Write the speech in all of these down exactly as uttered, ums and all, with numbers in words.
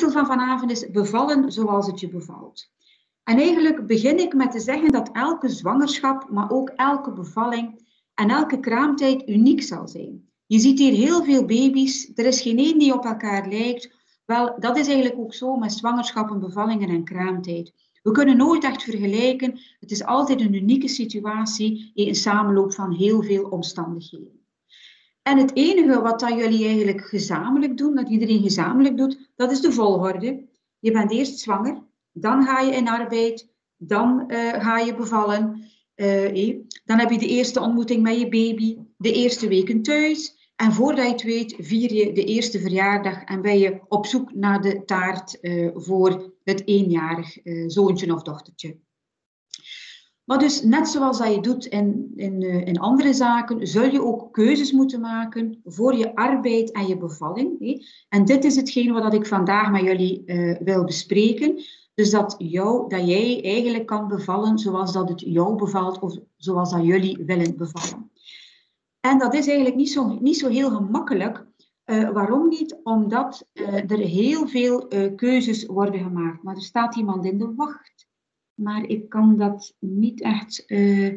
titel van vanavond is Bevallen zoals het je bevalt. En eigenlijk begin ik met te zeggen dat elke zwangerschap, maar ook elke bevalling en elke kraamtijd uniek zal zijn. Je ziet hier heel veel baby's, er is geen één die op elkaar lijkt. Wel, dat is eigenlijk ook zo met zwangerschappen, bevallingen en kraamtijd. We kunnen nooit echt vergelijken, het is altijd een unieke situatie in een samenloop van heel veel omstandigheden. En het enige wat dat jullie eigenlijk gezamenlijk doen, dat iedereen gezamenlijk doet, dat is de volgorde. Je bent eerst zwanger, dan ga je in arbeid, dan uh, ga je bevallen. Uh, eh. Dan heb je de eerste ontmoeting met je baby, de eerste weken thuis. En voordat je het weet, vier je de eerste verjaardag en ben je op zoek naar de taart uh, voor het eenjarig uh, zoontje of dochtertje. Maar dus net zoals dat je doet in, in, uh, in andere zaken, zul je ook keuzes moeten maken voor je arbeid en je bevalling. Hè? En dit is hetgeen wat ik vandaag met jullie uh, wil bespreken. Dus dat, jou, dat jij eigenlijk kan bevallen zoals dat het jou bevalt of zoals dat jullie willen bevallen. En dat is eigenlijk niet zo, niet zo heel gemakkelijk. Uh, waarom niet? Omdat uh, er heel veel uh, keuzes worden gemaakt. Maar er staat iemand in de wacht. Maar ik kan dat niet echt uh,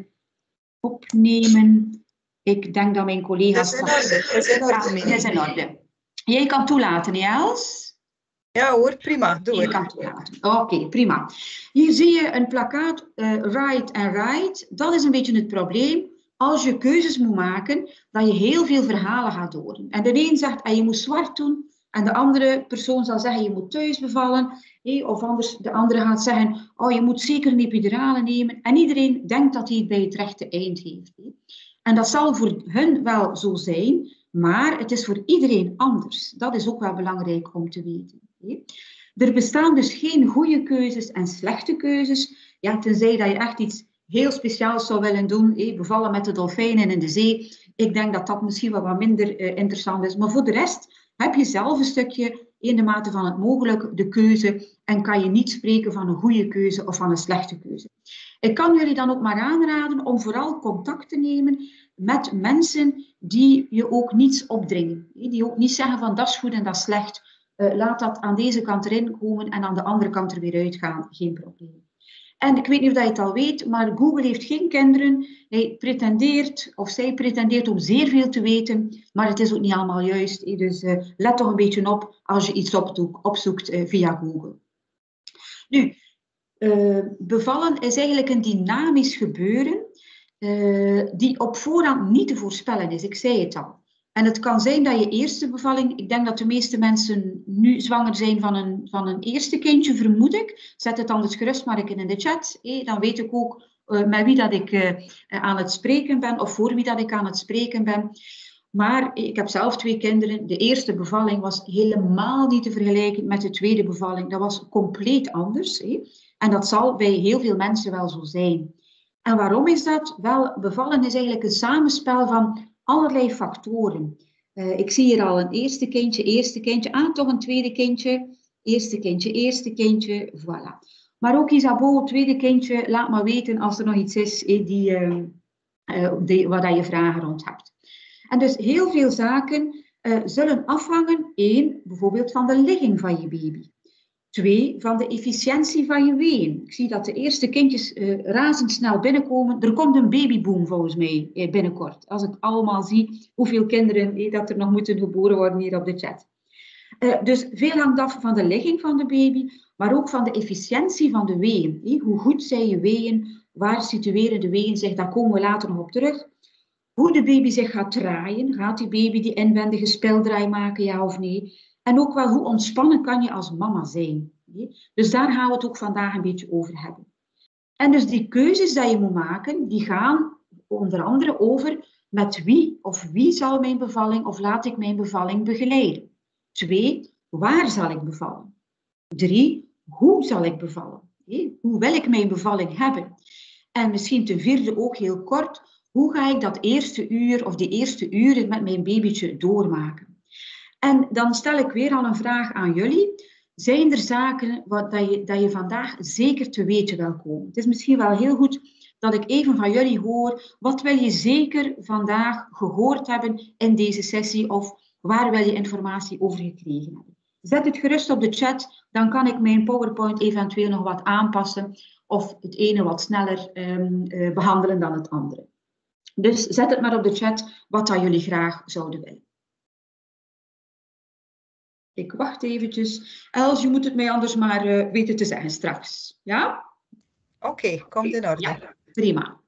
opnemen. Ik denk dat mijn collega's... Dat is in orde. Dat is in orde. Ja, dat is in orde. Jij kan toelaten, Els? Ja hoor, prima. Doe Je kan toelaten. Oké, okay, prima. Hier zie je een plakkaat, uh, right and right. Dat is een beetje het probleem. Als je keuzes moet maken, dat je heel veel verhalen gaat horen. En de een zegt, ah, je moet zwart doen. En de andere persoon zal zeggen, je moet thuis bevallen. Hey, of anders, de andere gaat zeggen, oh, je moet zeker een epidurale nemen. En iedereen denkt dat hij het bij het rechte eind heeft. Hey. En dat zal voor hun wel zo zijn, maar het is voor iedereen anders. Dat is ook wel belangrijk om te weten. Hey. Er bestaan dus geen goede keuzes en slechte keuzes. Ja, tenzij dat je echt iets heel speciaals zou willen doen, hey, bevallen met de dolfijnen in de zee. Ik denk dat dat misschien wel wat minder uh, interessant is. Maar voor de rest heb je zelf een stukje, in de mate van het mogelijk, de keuze en kan je niet spreken van een goede keuze of van een slechte keuze. Ik kan jullie dan ook maar aanraden om vooral contact te nemen met mensen die je ook niets opdringen. Die ook niet zeggen van dat is goed en dat is slecht. Uh, laat dat aan deze kant erin komen en aan de andere kant er weer uitgaan. Geen probleem. En ik weet niet of je het al weet, maar Google heeft geen kinderen. Hij pretendeert, of zij pretendeert om zeer veel te weten, maar het is ook niet allemaal juist. Dus uh, let toch een beetje op als je iets opzoekt, opzoekt uh, via Google. Nu, uh, bevallen is eigenlijk een dynamisch gebeuren uh, die op voorhand niet te voorspellen is. Ik zei het al. En het kan zijn dat je eerste bevalling, ik denk dat de meeste mensen nu zwanger zijn van een, van een eerste kindje, vermoed ik. Zet het anders gerust maar in de chat. Hé, dan weet ik ook uh, met wie dat ik uh, aan het spreken ben of voor wie dat ik aan het spreken ben. Maar ik heb zelf twee kinderen. De eerste bevalling was helemaal niet te vergelijken met de tweede bevalling. Dat was compleet anders. Hé. En dat zal bij heel veel mensen wel zo zijn. En waarom is dat? Wel, bevallen is eigenlijk een samenspel van allerlei factoren. Uh, ik zie hier al een eerste kindje, eerste kindje. Ah, toch een tweede kindje. Eerste kindje, eerste kindje. Voilà. Maar ook Isabeau, tweede kindje. Laat maar weten als er nog iets is die, uh, uh, die, waar je vragen rond hebt. En dus heel veel zaken uh, zullen afhangen. Eén, bijvoorbeeld van de ligging van je baby. Twee, van de efficiëntie van je weeën. Ik zie dat de eerste kindjes uh, razendsnel binnenkomen. Er komt een babyboom volgens mij eh, binnenkort. Als ik allemaal zie hoeveel kinderen eh, dat er nog moeten geboren worden hier op de chat. Uh, dus veel hangt af van de ligging van de baby, maar ook van de efficiëntie van de weeën. Eh, hoe goed zijn je weeën? Waar situeren de weeën zich? Daar komen we later nog op terug. Hoe de baby zich gaat draaien. Gaat die baby die inwendige speldraai maken, ja of nee? En ook wel hoe ontspannen kan je als mama zijn. Dus daar gaan we het ook vandaag een beetje over hebben. En dus die keuzes die je moet maken, die gaan onder andere over met wie of wie zal mijn bevalling of laat ik mijn bevalling begeleiden. Twee, waar zal ik bevallen? Drie, hoe zal ik bevallen? Hoe wil ik mijn bevalling hebben? En misschien ten vierde ook heel kort, hoe ga ik dat eerste uur of die eerste uren met mijn babytje doormaken? En dan stel ik weer al een vraag aan jullie. Zijn er zaken wat, dat, je, dat je vandaag zeker te weten wil komen? Het is misschien wel heel goed dat ik even van jullie hoor. Wat wil je zeker vandaag gehoord hebben in deze sessie? Of waar wil je informatie over gekregen hebben? zet het gerust op de chat, dan kan ik mijn PowerPoint eventueel nog wat aanpassen of het ene wat sneller um, uh, behandelen dan het andere. Dus zet het maar op de chat wat dat jullie graag zouden willen. Ik wacht eventjes. Els, je moet het mij anders maar uh, weten te zeggen straks. Ja? Oké, okay, komt in orde. Ja, prima.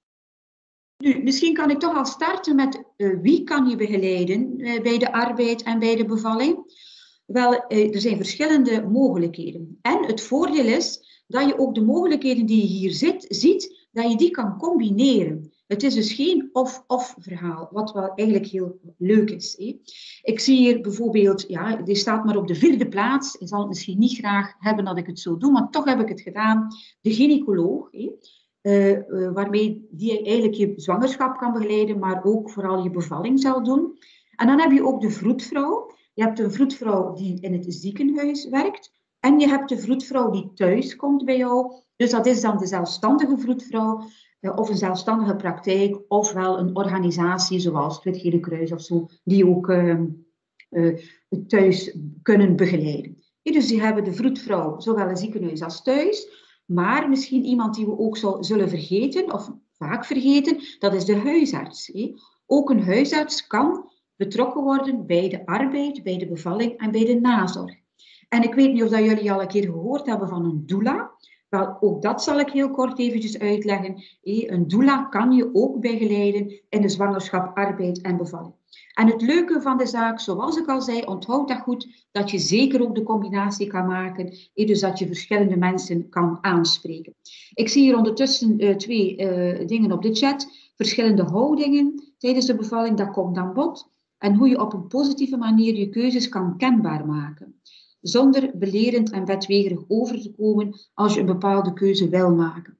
Nu, misschien kan ik toch al starten met uh, wie kan je begeleiden uh, bij de arbeid en bij de bevalling? Wel, uh, er zijn verschillende mogelijkheden. En het voordeel is dat je ook de mogelijkheden die je hier zit, ziet, dat je die kan combineren. Het is dus geen of-of verhaal, wat wel eigenlijk heel leuk is. Hè? Ik zie hier bijvoorbeeld, ja, die staat maar op de vierde plaats. Ik zal het misschien niet graag hebben dat ik het zo doe, maar toch heb ik het gedaan. De gynaecoloog, hè? Uh, uh, waarmee die eigenlijk je zwangerschap kan begeleiden, maar ook vooral je bevalling zal doen. En dan heb je ook de vroedvrouw. Je hebt een vroedvrouw die in het ziekenhuis werkt. En je hebt de vroedvrouw die thuis komt bij jou. Dus dat is dan de zelfstandige vroedvrouw. Uh, of een zelfstandige praktijk. Ofwel een organisatie zoals het Gele Kruis of zo. Die ook uh, uh, thuis kunnen begeleiden. Ja, dus die hebben de vroedvrouw zowel in ziekenhuis als thuis. Maar misschien iemand die we ook zo zullen vergeten, of vaak vergeten, dat is de huisarts. Hè. Ook een huisarts kan betrokken worden bij de arbeid, bij de bevalling en bij de nazorg. En ik weet niet of dat jullie al een keer gehoord hebben van een doula. Wel, ook dat zal ik heel kort eventjes uitleggen. Hè. Een doula kan je ook begeleiden in de zwangerschap, arbeid en bevalling. En het leuke van de zaak, zoals ik al zei, onthoud dat goed, dat je zeker ook de combinatie kan maken, dus dat je verschillende mensen kan aanspreken. Ik zie hier ondertussen uh, twee uh, dingen op de chat, verschillende houdingen tijdens de bevalling, dat komt aan bod. En hoe je op een positieve manier je keuzes kan kenbaar maken, zonder belerend en wetwegerig over te komen als je een bepaalde keuze wil maken.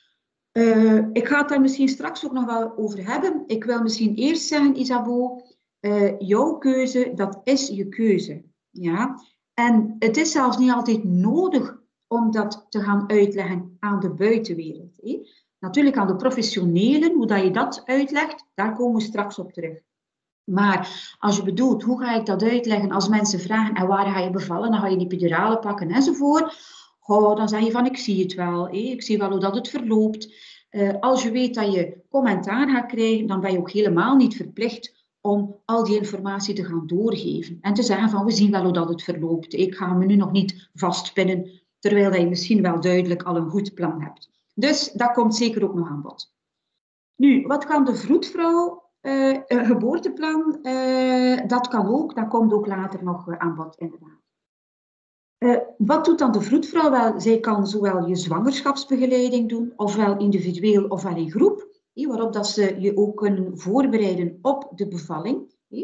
Uh, ik ga het daar misschien straks ook nog wel over hebben. Ik wil misschien eerst zeggen, Isabeau, Uh, jouw keuze, dat is je keuze. Ja? En het is zelfs niet altijd nodig om dat te gaan uitleggen aan de buitenwereld. Hè? Natuurlijk aan de professionelen, hoe dat je dat uitlegt, daar komen we straks op terug. Maar als je bedoelt, hoe ga ik dat uitleggen als mensen vragen, en waar ga je bevallen, dan ga je die epiduralen pakken enzovoort. Oh, dan zeg je van, ik zie het wel, hè? Ik zie wel hoe dat het verloopt. Uh, als je weet dat je commentaar gaat krijgen, dan ben je ook helemaal niet verplicht om al die informatie te gaan doorgeven. En te zeggen van, we zien wel hoe dat het verloopt. Ik ga me nu nog niet vastpinnen, terwijl je misschien wel duidelijk al een goed plan hebt. Dus dat komt zeker ook nog aan bod. Nu, wat kan de vroedvrouw? Uh, een geboorteplan, uh, dat kan ook. Dat komt ook later nog uh, aan bod, inderdaad. Uh, wat doet dan de vroedvrouw? Wel, zij kan zowel je zwangerschapsbegeleiding doen, ofwel individueel ofwel in groep. Waarop dat ze je ook kunnen voorbereiden op de bevalling.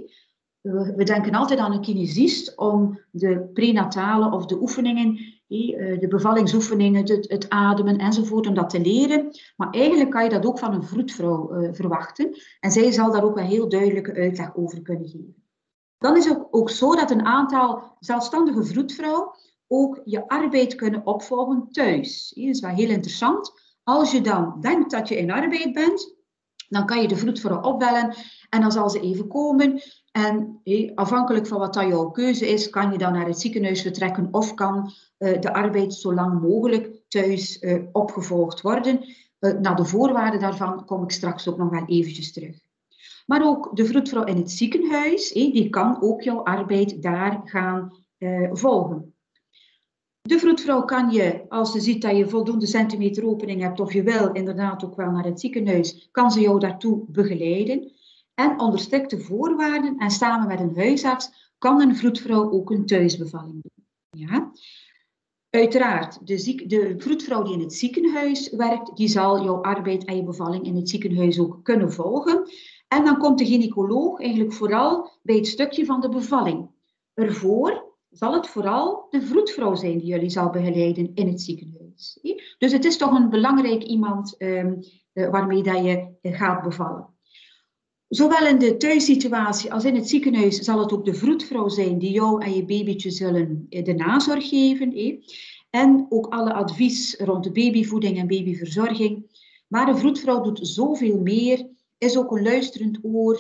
We denken altijd aan een kinesist om de prenatale of de oefeningen, de bevallingsoefeningen, het, het ademen enzovoort, om dat te leren. Maar eigenlijk kan je dat ook van een vroedvrouw uh, verwachten. En zij zal daar ook een heel duidelijke uitleg over kunnen geven. Dan is het ook, ook zo dat een aantal zelfstandige vroedvrouwen ook je arbeid kunnen opvolgen thuis. Dat is wel heel interessant. Als je dan denkt dat je in arbeid bent, dan kan je de vroedvrouw opbellen en dan zal ze even komen. En hey, afhankelijk van wat dat jouw keuze is, kan je dan naar het ziekenhuis vertrekken of kan uh, de arbeid zo lang mogelijk thuis uh, opgevolgd worden. Uh, naar de voorwaarden daarvan kom ik straks ook nog wel eventjes terug. Maar ook de vroedvrouw in het ziekenhuis, hey, die kan ook jouw arbeid daar gaan uh, volgen. De vroedvrouw kan je, als ze ziet dat je voldoende centimeter opening hebt of je wil inderdaad ook wel naar het ziekenhuis, kan ze jou daartoe begeleiden. En onder strikte voorwaarden en samen met een huisarts kan een vroedvrouw ook een thuisbevalling doen. Ja? Uiteraard, de, ziek, de vroedvrouw die in het ziekenhuis werkt, die zal jouw arbeid en je bevalling in het ziekenhuis ook kunnen volgen. En dan komt de gynaecoloog eigenlijk vooral bij het stukje van de bevalling. Ervoor zal het vooral de vroedvrouw zijn die jullie zal begeleiden in het ziekenhuis. Dus het is toch een belangrijk iemand um, uh, waarmee dat je uh, gaat bevallen. Zowel in de thuissituatie als in het ziekenhuis zal het ook de vroedvrouw zijn die jou en je babytje zullen uh, de nazorg geven. Eh? En ook alle advies rond de babyvoeding en babyverzorging. Maar de vroedvrouw doet zoveel meer, is ook een luisterend oor.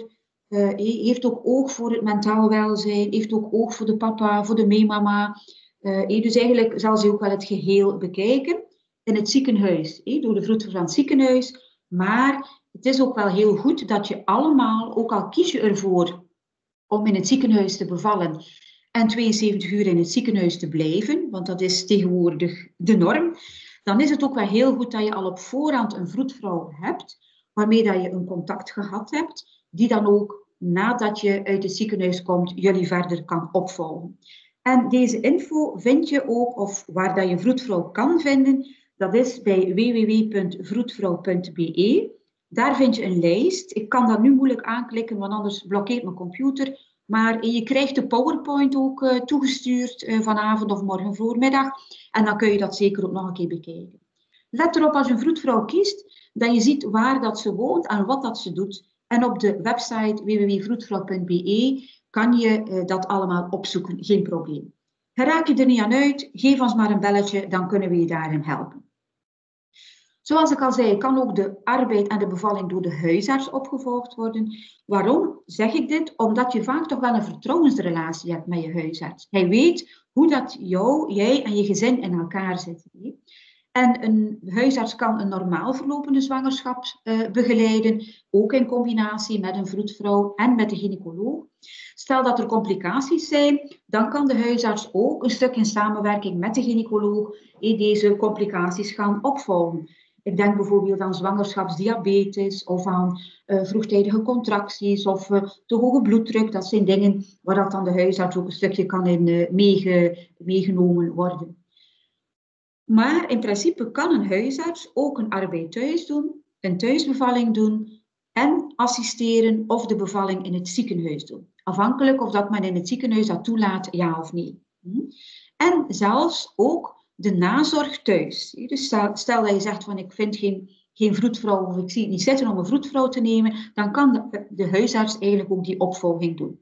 Uh, heeft ook oog voor het mentaal welzijn, heeft ook oog voor de papa, voor de meemama. Uh, dus eigenlijk zal ze ook wel het geheel bekijken in het ziekenhuis, eh, door de vroedvrouw van het ziekenhuis. Maar het is ook wel heel goed dat je allemaal, ook al kies je ervoor om in het ziekenhuis te bevallen en tweeënzeventig uur in het ziekenhuis te blijven, want dat is tegenwoordig de norm, dan is het ook wel heel goed dat je al op voorhand een vroedvrouw hebt, waarmee dat je een contact gehad hebt, die dan ook nadat je uit het ziekenhuis komt, jullie verder kan opvolgen. En deze info vind je ook, of waar dat je vroedvrouw kan vinden, dat is bij w w w punt vroedvrouw punt b e. Daar vind je een lijst. Ik kan dat nu moeilijk aanklikken, want anders blokkeert mijn computer. Maar je krijgt de PowerPoint ook uh, toegestuurd uh, vanavond of morgen voormiddag. En dan kun je dat zeker ook nog een keer bekijken. Let erop als je een vroedvrouw kiest, dat je ziet waar dat ze woont en wat dat ze doet. En op de website w w w punt vroedvrouw punt b e kan je uh, dat allemaal opzoeken, geen probleem. Raak je er niet aan uit, geef ons maar een belletje, dan kunnen we je daarin helpen. Zoals ik al zei, kan ook de arbeid en de bevalling door de huisarts opgevolgd worden. Waarom zeg ik dit? Omdat je vaak toch wel een vertrouwensrelatie hebt met je huisarts. Hij weet hoe dat jou, jij en je gezin in elkaar zitten. En een huisarts kan een normaal verlopende zwangerschap uh, begeleiden, ook in combinatie met een vroedvrouw en met de gynaecoloog. Stel dat er complicaties zijn, dan kan de huisarts ook een stuk in samenwerking met de gynaecoloog deze complicaties gaan opvolgen. Ik denk bijvoorbeeld aan zwangerschapsdiabetes of aan uh, vroegtijdige contracties of uh, te hoge bloeddruk. Dat zijn dingen waar dat dan de huisarts ook een stukje kan in uh, meege, meegenomen worden. Maar in principe kan een huisarts ook een arbeid thuis doen, een thuisbevalling doen en assisteren of de bevalling in het ziekenhuis doen. Afhankelijk of dat men in het ziekenhuis dat toelaat, ja of nee. En zelfs ook de nazorg thuis. Dus stel, stel dat je zegt van ik vind geen, geen vroedvrouw of ik zie het niet zitten om een vroedvrouw te nemen, dan kan de, de huisarts eigenlijk ook die opvolging doen.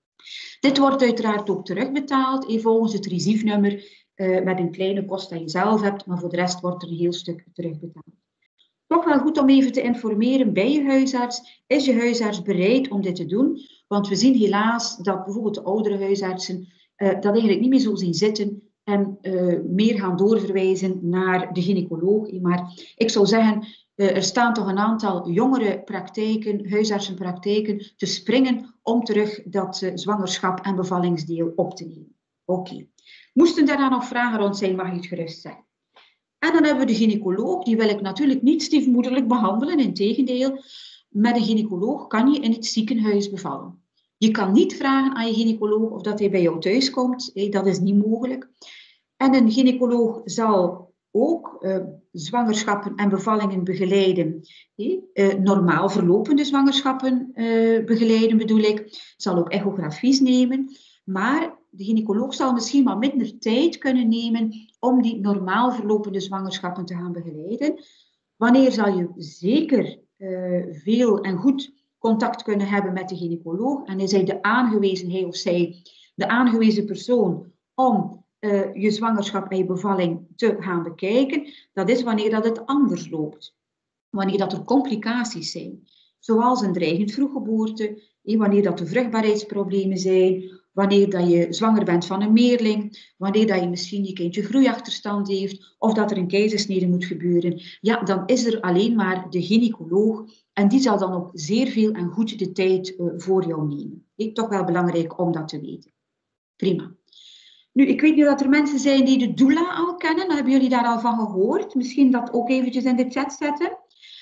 Dit wordt uiteraard ook terugbetaald volgens het reciefnummer. Uh, met een kleine kost dat je zelf hebt, maar voor de rest wordt er een heel stuk terugbetaald. Toch wel goed om even te informeren bij je huisarts. Is je huisarts bereid om dit te doen? Want we zien helaas dat bijvoorbeeld de oudere huisartsen uh, dat eigenlijk niet meer zo zien zitten en uh, meer gaan doorverwijzen naar de gynaecoloog. Maar ik zou zeggen, uh, er staan toch een aantal jongere praktijken, huisartsenpraktijken, te springen om terug dat uh, zwangerschap en bevallingsdeel op te nemen. Oké. Okay. Moesten daar dan nog vragen rond zijn, mag je het gerust zeggen. En dan hebben we de gynaecoloog, die wil ik natuurlijk niet stiefmoederlijk behandelen, integendeel. Met een gynaecoloog kan je in het ziekenhuis bevallen. Je kan niet vragen aan je gynaecoloog of dat hij bij jou thuis komt, dat is niet mogelijk. En een gynaecoloog zal ook uh, zwangerschappen en bevallingen begeleiden. Uh, normaal verlopende zwangerschappen uh, begeleiden bedoel ik. Zal ook echografies nemen, maar de gynaecoloog zal misschien wat minder tijd kunnen nemen om die normaal verlopende zwangerschappen te gaan begeleiden. Wanneer zal je zeker uh, veel en goed contact kunnen hebben met de gynaecoloog en is hij de aangewezen, hij of zij, de aangewezen persoon om uh, je zwangerschap en je bevalling te gaan bekijken. Dat is wanneer dat het anders loopt. Wanneer dat er complicaties zijn, zoals een dreigend vroeggeboorte, wanneer dat er vruchtbaarheidsproblemen zijn, wanneer dat je zwanger bent van een meerling, wanneer dat je misschien je kindje groeiachterstand heeft, of dat er een keizersnede moet gebeuren, ja, dan is er alleen maar de gynaecoloog en die zal dan ook zeer veel en goed de tijd uh, voor jou nemen. Is toch wel belangrijk om dat te weten. Prima. Nu, ik weet niet of er mensen zijn die de doula al kennen, dan hebben jullie daar al van gehoord. Misschien dat ook eventjes in de chat zetten.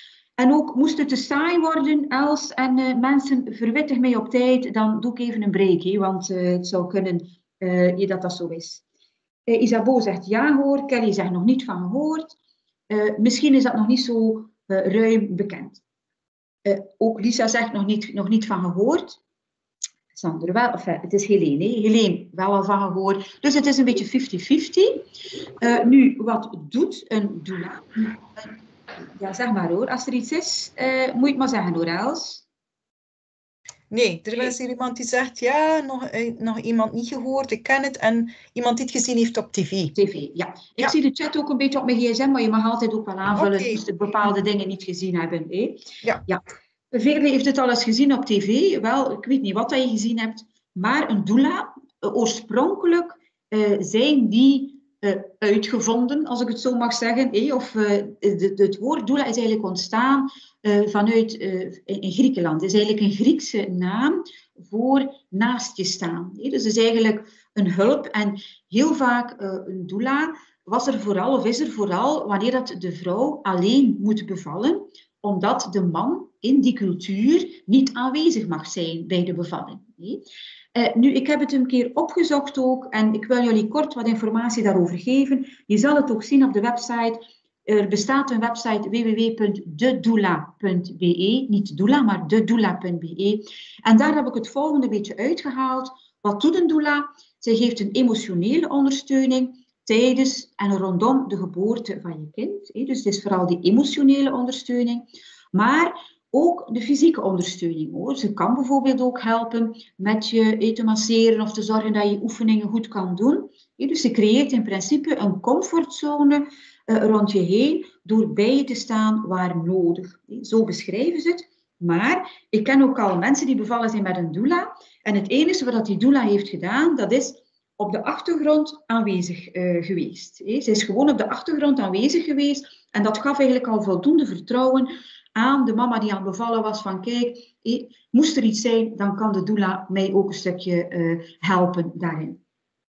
En ook, moest het te saai worden, Els en uh, mensen, verwittig mij op tijd, dan doe ik even een break, he, want uh, het zou kunnen uh, je dat dat zo is. Uh, Isabeau zegt ja hoor, Kelly zegt nog niet van gehoord. Uh, misschien is dat nog niet zo uh, ruim bekend. Uh, ook Lisa zegt nog niet, nog niet van gehoord. Sander wel, enfin, het is Helene, he? Helene wel al van gehoord. Dus het is een beetje vijftig vijftig. Uh, nu, wat doet een doula? Ja, zeg maar hoor. Als er iets is, uh, moet je het maar zeggen hoor, Els. Nee, er is hier iemand die zegt, ja, nog, eh, nog iemand niet gehoord, ik ken het. En iemand die het gezien heeft op tv. tv, ja. Ik ja. zie de chat ook een beetje op mijn gsm, maar je mag altijd ook wel aanvullen okay. Als je bepaalde dingen niet gezien hebben. Eh? Ja. ja. Veerle heeft het al eens gezien op tv. Wel, ik weet niet wat dat je gezien hebt. Maar een doula, oorspronkelijk uh, zijn die uh, uitgevonden, als ik het zo mag zeggen. Eh? Of uh, de, de, het woord doula is eigenlijk ontstaan uh, vanuit uh, in Griekenland. Het is eigenlijk een Griekse naam voor naast je staan. Eh? Dus het is eigenlijk een hulp. En heel vaak uh, een doula was er vooral, of is er vooral, wanneer dat de vrouw alleen moet bevallen, omdat de man in die cultuur niet aanwezig mag zijn bij de bevalling. Uh, nu, ik heb het een keer opgezocht ook en ik wil jullie kort wat informatie daarover geven. Je zal het ook zien op de website. Er bestaat een website w w w punt de doula punt b e, niet doula, maar de doula punt b e. En daar heb ik het volgende beetje uitgehaald. Wat doet een doula? Zij geeft een emotionele ondersteuning tijdens en rondom de geboorte van je kind. Dus het is vooral die emotionele ondersteuning. Maar ook de fysieke ondersteuning. Hoor. Ze kan bijvoorbeeld ook helpen met je te masseren of te zorgen dat je oefeningen goed kan doen. Dus ze creëert in principe een comfortzone uh, rond je heen door bij je te staan waar nodig. Zo beschrijven ze het. Maar ik ken ook al mensen die bevallen zijn met een doula. En het enige wat die doula heeft gedaan, dat is op de achtergrond aanwezig uh, geweest. Ze is gewoon op de achtergrond aanwezig geweest. En dat gaf eigenlijk al voldoende vertrouwen aan de mama die aan het bevallen was van kijk, eh, moest er iets zijn, dan kan de doula mij ook een stukje uh, helpen daarin.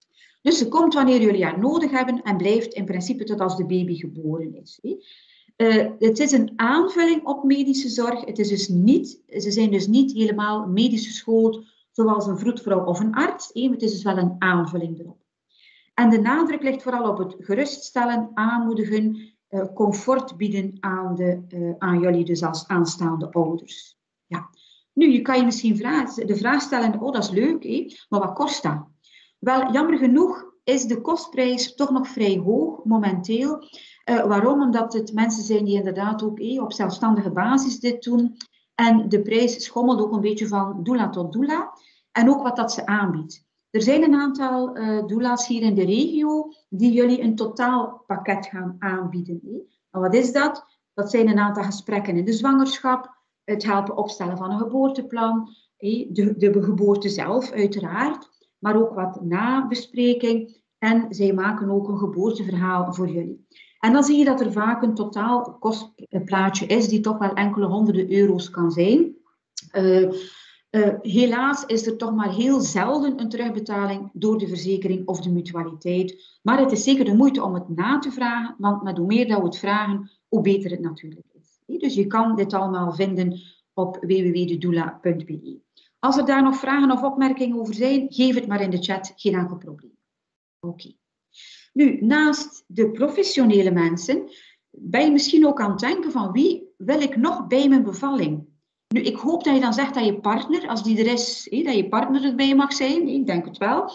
Dus ze komt wanneer jullie haar nodig hebben en blijft in principe tot als de baby geboren is. Eh. Uh, het is een aanvulling op medische zorg. Het is dus niet, ze zijn dus niet helemaal medisch geschoold zoals een vroedvrouw of een arts. Eh. Het is dus wel een aanvulling erop. En de nadruk ligt vooral op het geruststellen, aanmoedigen, Uh, comfort bieden aan, de, uh, aan jullie dus als aanstaande ouders. Ja. Nu, je kan je misschien vraag, de vraag stellen, oh dat is leuk, hé, maar wat kost dat? Wel, jammer genoeg is de kostprijs toch nog vrij hoog momenteel. Uh, waarom? Omdat het mensen zijn die inderdaad ook hé, op zelfstandige basis dit doen. En de prijs schommelt ook een beetje van doula tot doula. En ook wat dat ze aanbiedt. Er zijn een aantal uh, doula's hier in de regio die jullie een totaalpakket gaan aanbieden. Hè. En wat is dat? Dat zijn een aantal gesprekken in de zwangerschap, het helpen opstellen van een geboorteplan, hè, de, de geboorte zelf uiteraard, maar ook wat nabespreking en zij maken ook een geboorteverhaal voor jullie. En dan zie je dat er vaak een totaal kostplaatje is die toch wel enkele honderden euro's kan zijn. Uh, Uh, helaas is er toch maar heel zelden een terugbetaling door de verzekering of de mutualiteit. Maar het is zeker de moeite om het na te vragen, want met hoe meer dat we het vragen, hoe beter het natuurlijk is. Dus je kan dit allemaal vinden op w w w punt de doula punt b e. Als er daar nog vragen of opmerkingen over zijn, geef het maar in de chat, geen enkel probleem. Oké. Okay. Nu, naast de professionele mensen, ben je misschien ook aan het denken van wie wil ik nog bij mijn bevalling? Nu, ik hoop dat je dan zegt dat je partner, als die er is, hé, dat je partner erbij mag zijn. Ik denk het wel.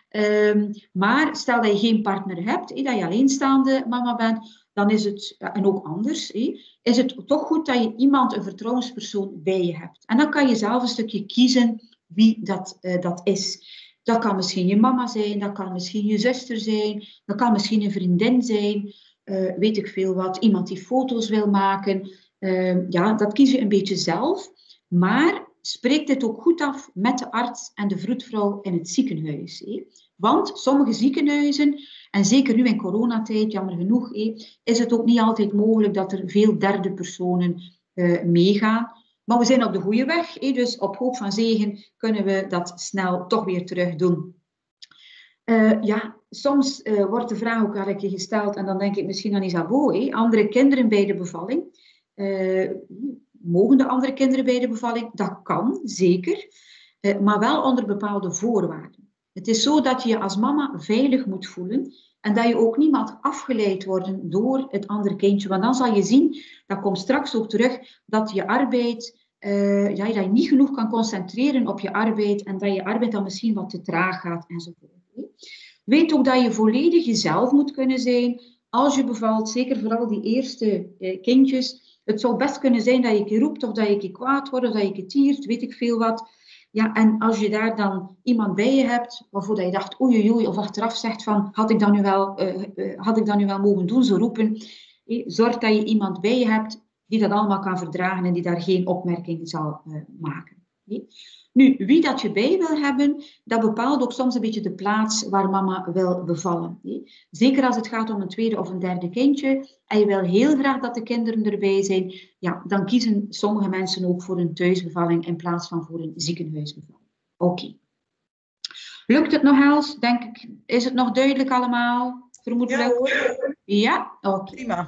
Um, maar stel dat je geen partner hebt, hé, dat je alleenstaande mama bent, dan is het, en ook anders, hé, is het toch goed dat je iemand, een vertrouwenspersoon, bij je hebt. En dan kan je zelf een stukje kiezen wie dat, uh, dat is. Dat kan misschien je mama zijn, dat kan misschien je zuster zijn, dat kan misschien een vriendin zijn, uh, weet ik veel wat, iemand die foto's wil maken. Uh, ja, dat kies je een beetje zelf, maar spreek dit ook goed af met de arts en de vroedvrouw in het ziekenhuis. Hé. Want sommige ziekenhuizen, en zeker nu in coronatijd, jammer genoeg, hé, is het ook niet altijd mogelijk dat er veel derde personen uh, meegaan. Maar we zijn op de goede weg, hé, dus op hoop van zegen kunnen we dat snel toch weer terug doen. Uh, ja, soms uh, wordt de vraag ook al een keer gesteld, en dan denk ik misschien aan Isabeau, hé, andere kinderen bij de bevalling. Uh, mogen de andere kinderen bij de bevalling? Dat kan, zeker. Uh, maar wel onder bepaalde voorwaarden. Het is zo dat je je als mama veilig moet voelen en dat je ook niet mag afgeleid worden door het andere kindje. Want dan zal je zien, dat komt straks ook terug, dat je arbeid, uh, ja, dat je niet genoeg kan concentreren op je arbeid en dat je arbeid dan misschien wat te traag gaat enzovoort. Weet ook dat je volledig jezelf moet kunnen zijn als je bevalt, zeker vooral die eerste uh, kindjes. Het zou best kunnen zijn dat je een keer roept of dat je een keer kwaad wordt of dat je een keer tiert, weet ik veel wat. Ja, en als je daar dan iemand bij je hebt, waarvoor dat je dacht, oei oei oei, of achteraf zegt van, had ik dat nu wel, uh, uh, had ik dat nu wel mogen doen, zo roepen. Eh, zorg dat je iemand bij je hebt die dat allemaal kan verdragen en die daar geen opmerking zal uh, maken. Nee? Nu, wie dat je bij wil hebben, dat bepaalt ook soms een beetje de plaats waar mama wil bevallen. Nee? Zeker als het gaat om een tweede of een derde kindje en je wil heel graag dat de kinderen erbij zijn, ja, dan kiezen sommige mensen ook voor een thuisbevalling in plaats van voor een ziekenhuisbevalling. Oké. Okay. Lukt het nog, Els? Denk ik, is het nog duidelijk allemaal? Vermoedelijk? Ja hoor. Ja? Oké. Okay. Prima.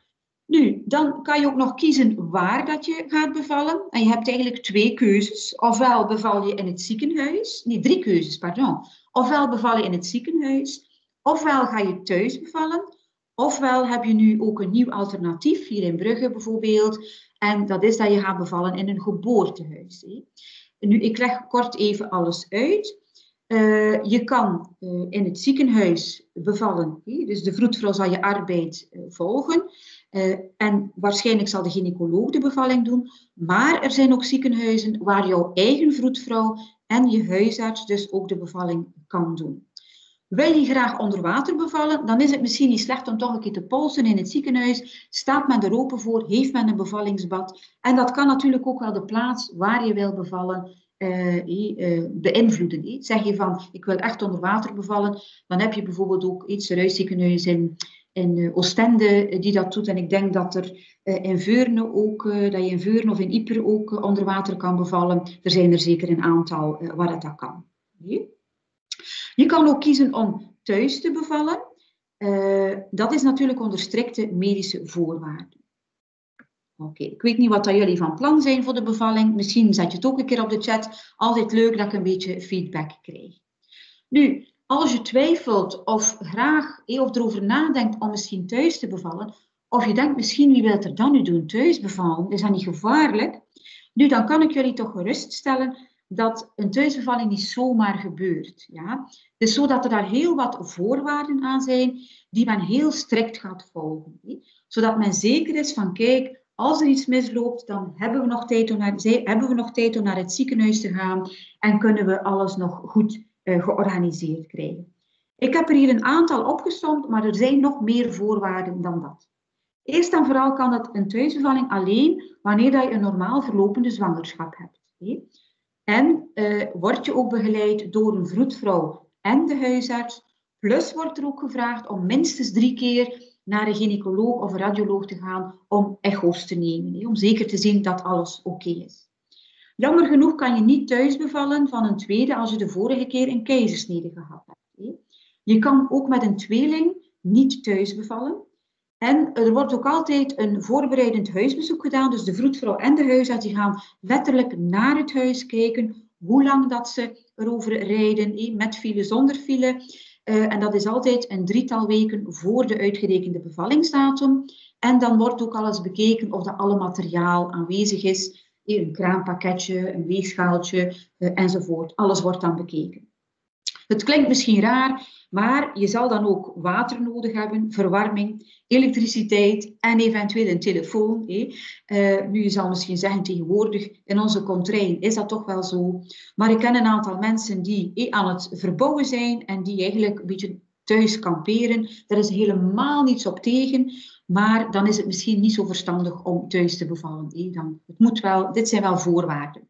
Nu, dan kan je ook nog kiezen waar dat je gaat bevallen. En je hebt eigenlijk twee keuzes. Ofwel beval je in het ziekenhuis. Nee, drie keuzes, pardon. Ofwel beval je in het ziekenhuis. Ofwel ga je thuis bevallen. Ofwel heb je nu ook een nieuw alternatief, hier in Brugge bijvoorbeeld. En dat is dat je gaat bevallen in een geboortehuis. Hè. Nu, ik leg kort even alles uit. Uh, je kan uh, in het ziekenhuis bevallen. Hè. Dus de vroedvrouw zal je arbeid uh, volgen. Uh, en waarschijnlijk zal de gynaecoloog de bevalling doen. Maar er zijn ook ziekenhuizen waar jouw eigen vroedvrouw en je huisarts dus ook de bevalling kan doen. Wil je graag onder water bevallen, dan is het misschien niet slecht om toch een keer te polsen in het ziekenhuis. Staat men er open voor, heeft men een bevallingsbad. En dat kan natuurlijk ook wel de plaats waar je wil bevallen uh, uh, beïnvloeden. Uh. Zeg je van, ik wil echt onder water bevallen, dan heb je bijvoorbeeld ook iets Ruisziekenhuis in, in uh, Oostende die dat doet. En ik denk dat er uh, in Veurne ook, uh, dat je in Veurne of in Ypres ook uh, onder water kan bevallen. Er zijn er zeker een aantal uh, waar dat, dat kan. Uh. Je kan ook kiezen om thuis te bevallen. Uh, dat is natuurlijk onder strikte medische voorwaarden. Oké, okay. Ik weet niet wat dat jullie van plan zijn voor de bevalling. Misschien zet je het ook een keer op de chat. Altijd leuk dat ik een beetje feedback krijg. Nu, als je twijfelt of graag of erover nadenkt om misschien thuis te bevallen, of je denkt misschien wie wil er dan nu doen, thuis bevallen, is dat niet gevaarlijk? Nu, dan kan ik jullie toch geruststellen dat een thuisbevalling niet zomaar gebeurt. Ja? Het is zo dat er daar heel wat voorwaarden aan zijn die men heel strikt gaat volgen. Hè? Zodat men zeker is van, kijk, als er iets misloopt, dan hebben we nog tijd om naar, hebben we nog tijd om naar het ziekenhuis te gaan en kunnen we alles nog goed uh, georganiseerd krijgen. Ik heb er hier een aantal opgesomd, maar er zijn nog meer voorwaarden dan dat. Eerst en vooral kan het een thuisbevalling alleen wanneer je een normaal verlopende zwangerschap hebt. Hè? En uh, word je ook begeleid door een vroedvrouw en de huisarts. Plus wordt er ook gevraagd om minstens drie keer naar een gynaecoloog of een radioloog te gaan om echo's te nemen. Hè, om zeker te zien dat alles oké okay is. Jammer genoeg kan je niet thuis bevallen van een tweede als je de vorige keer een keizersnede gehad hebt. Hè. Je kan ook met een tweeling niet thuis bevallen. En er wordt ook altijd een voorbereidend huisbezoek gedaan. Dus de vroedvrouw en de huisarts die gaan letterlijk naar het huis kijken hoe lang dat ze erover rijden, met file, zonder file. Uh, en dat is altijd een drietal weken voor de uitgerekende bevallingsdatum. En dan wordt ook alles bekeken of dat alle materiaal aanwezig is. Een kraampakketje, een weegschaaltje uh, enzovoort. Alles wordt dan bekeken. Het klinkt misschien raar, maar je zal dan ook water nodig hebben, verwarming, elektriciteit en eventueel een telefoon. Eh. Uh, nu, je zal misschien zeggen tegenwoordig, in onze contrij is dat toch wel zo. Maar ik ken een aantal mensen die eh, aan het verbouwen zijn en die eigenlijk een beetje thuis kamperen. Daar is helemaal niets op tegen, maar dan is het misschien niet zo verstandig om thuis te bevallen. Eh. Dan, het moet wel, dit zijn wel voorwaarden.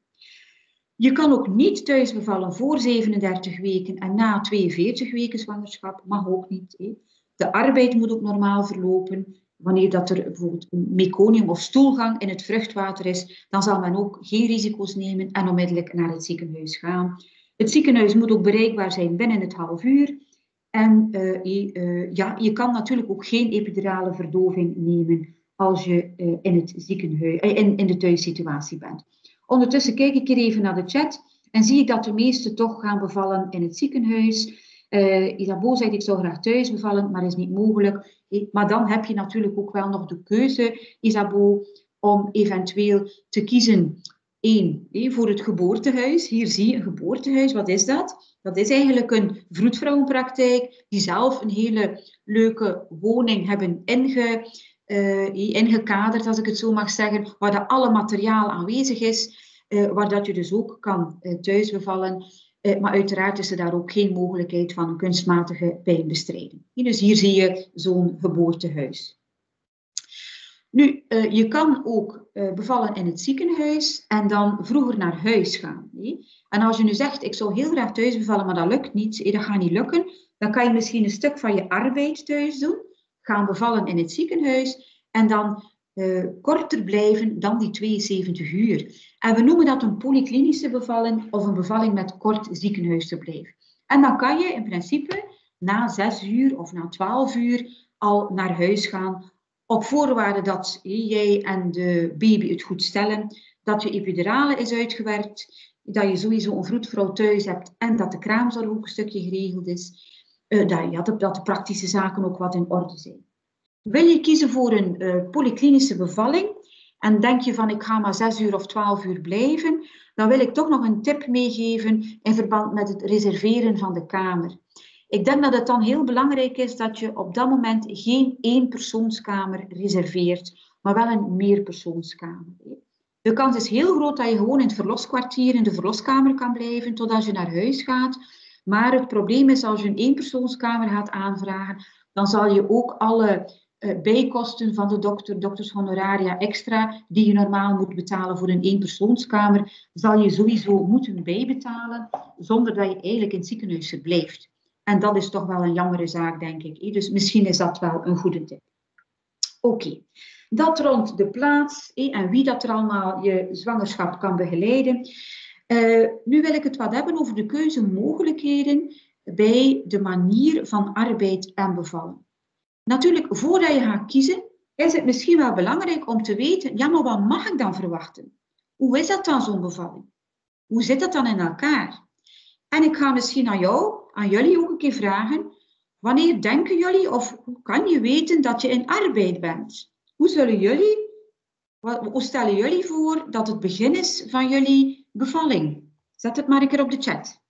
Je kan ook niet thuis bevallen voor zevenendertig weken en na tweeënveertig weken zwangerschap. Mag ook niet. Hè. De arbeid moet ook normaal verlopen. Wanneer dat er bijvoorbeeld een meconium of stoelgang in het vruchtwater is, dan zal men ook geen risico's nemen en onmiddellijk naar het ziekenhuis gaan. Het ziekenhuis moet ook bereikbaar zijn binnen het half uur. En uh, je, uh, ja, je kan natuurlijk ook geen epidurale verdoving nemen als je uh, in, het ziekenhuis, uh, in, in de thuissituatie bent. Ondertussen kijk ik hier even naar de chat en zie ik dat de meesten toch gaan bevallen in het ziekenhuis. Uh, Isabeau zegt, ik zou graag thuis bevallen, maar is niet mogelijk. Maar dan heb je natuurlijk ook wel nog de keuze, Isabeau, om eventueel te kiezen. Eén, voor het geboortehuis. Hier zie je een geboortehuis. Wat is dat? Dat is eigenlijk een vroedvrouwenpraktijk die zelf een hele leuke woning hebben inge, uh, ingekaderd, als ik het zo mag zeggen, waar dat alle materiaal aanwezig is, uh, waar dat je dus ook kan uh, thuis bevallen. Uh, maar uiteraard is er daar ook geen mogelijkheid van een kunstmatige pijnbestrijding. Dus hier zie je zo'n geboortehuis. Nu, uh, je kan ook uh, bevallen in het ziekenhuis en dan vroeger naar huis gaan. Nee? En als je nu zegt, ik zou heel graag thuis bevallen, maar dat lukt niet, nee, dat gaat niet lukken, dan kan je misschien een stuk van je arbeid thuis doen, gaan bevallen in het ziekenhuis en dan uh, korter blijven dan die tweeënzeventig uur. En we noemen dat een polyklinische bevalling of een bevalling met kort ziekenhuisverblijf. En dan kan je in principe na zes uur of na twaalf uur al naar huis gaan, op voorwaarde dat jij en de baby het goed stellen, dat je epidurale is uitgewerkt, dat je sowieso een vroedvrouw thuis hebt en dat de kraamzorg ook een stukje geregeld is, uh, dat, ja, dat de praktische zaken ook wat in orde zijn. Wil je kiezen voor een uh, polyklinische bevalling en denk je van ik ga maar zes uur of twaalf uur blijven, dan wil ik toch nog een tip meegeven in verband met het reserveren van de kamer. Ik denk dat het dan heel belangrijk is dat je op dat moment geen éénpersoonskamer reserveert, maar wel een meerpersoonskamer. De kans is heel groot dat je gewoon in het verloskwartier in de verloskamer kan blijven totdat je naar huis gaat. Maar het probleem is als je een éénpersoonskamer gaat aanvragen, dan zal je ook alle uh, bijkosten van de dokter, doktershonoraria extra, die je normaal moet betalen voor een éénpersoonskamer, zal je sowieso moeten bijbetalen, zonder dat je eigenlijk in het ziekenhuis verblijft. En dat is toch wel een jammere zaak, denk ik. Dus misschien is dat wel een goede tip. Oké, okay. Dat rond de plaats en wie dat er allemaal je zwangerschap kan begeleiden. Uh, nu wil ik het wat hebben over de keuzemogelijkheden bij de manier van arbeid en bevallen. Natuurlijk, voordat je gaat kiezen, is het misschien wel belangrijk om te weten, ja, maar wat mag ik dan verwachten? Hoe is dat dan, zo'n bevalling? Hoe zit dat dan in elkaar? En ik ga misschien aan jou, aan jullie ook een keer vragen, wanneer denken jullie of hoe kan je weten dat je in arbeid bent? Hoe zullen jullie, hoe stellen jullie voor dat het begin is van jullie bevalling? Zet het maar een keer op de chat.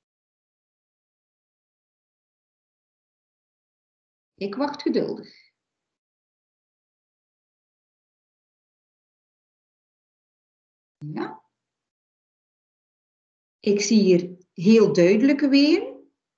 Ik wacht geduldig. Ja. Ik zie hier heel duidelijke weeën.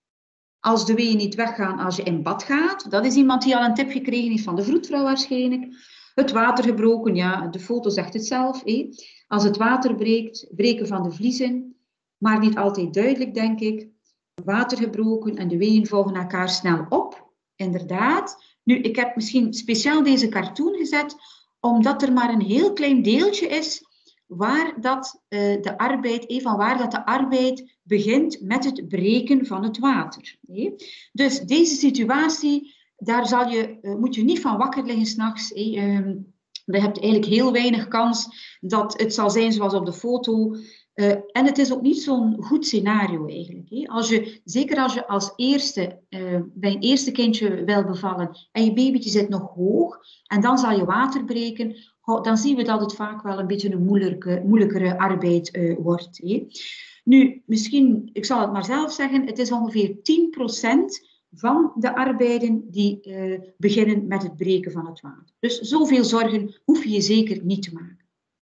Als de weeën niet weggaan als je in bad gaat. Dat is iemand die al een tip gekregen heeft van de vroedvrouw waarschijnlijk. Het water gebroken, ja, de foto zegt het zelf. Hé. Als het water breekt, breken van de vliezen. Maar niet altijd duidelijk, denk ik. Water gebroken en de weeën volgen elkaar snel op. Inderdaad. Nu, ik heb misschien speciaal deze cartoon gezet, omdat er maar een heel klein deeltje is waar dat, uh, de arbeid, van waar dat de arbeid begint met het breken van het water. Nee? Dus deze situatie, daar zal je, uh, moet je niet van wakker liggen 's nachts. Uh, je hebt eigenlijk heel weinig kans dat het zal zijn zoals op de foto. Uh, en het is ook niet zo'n goed scenario eigenlijk. Hè? Als je, zeker als je als eerste, uh, bij een eerste kindje wil bevallen en je babytje zit nog hoog en dan zal je water breken, dan zien we dat het vaak wel een beetje een moeilijke, moeilijkere arbeid uh, wordt. Hè? Nu, misschien, ik zal het maar zelf zeggen, het is ongeveer tien procent van de arbeiden die uh, beginnen met het breken van het water. Dus zoveel zorgen hoef je je zeker niet te maken.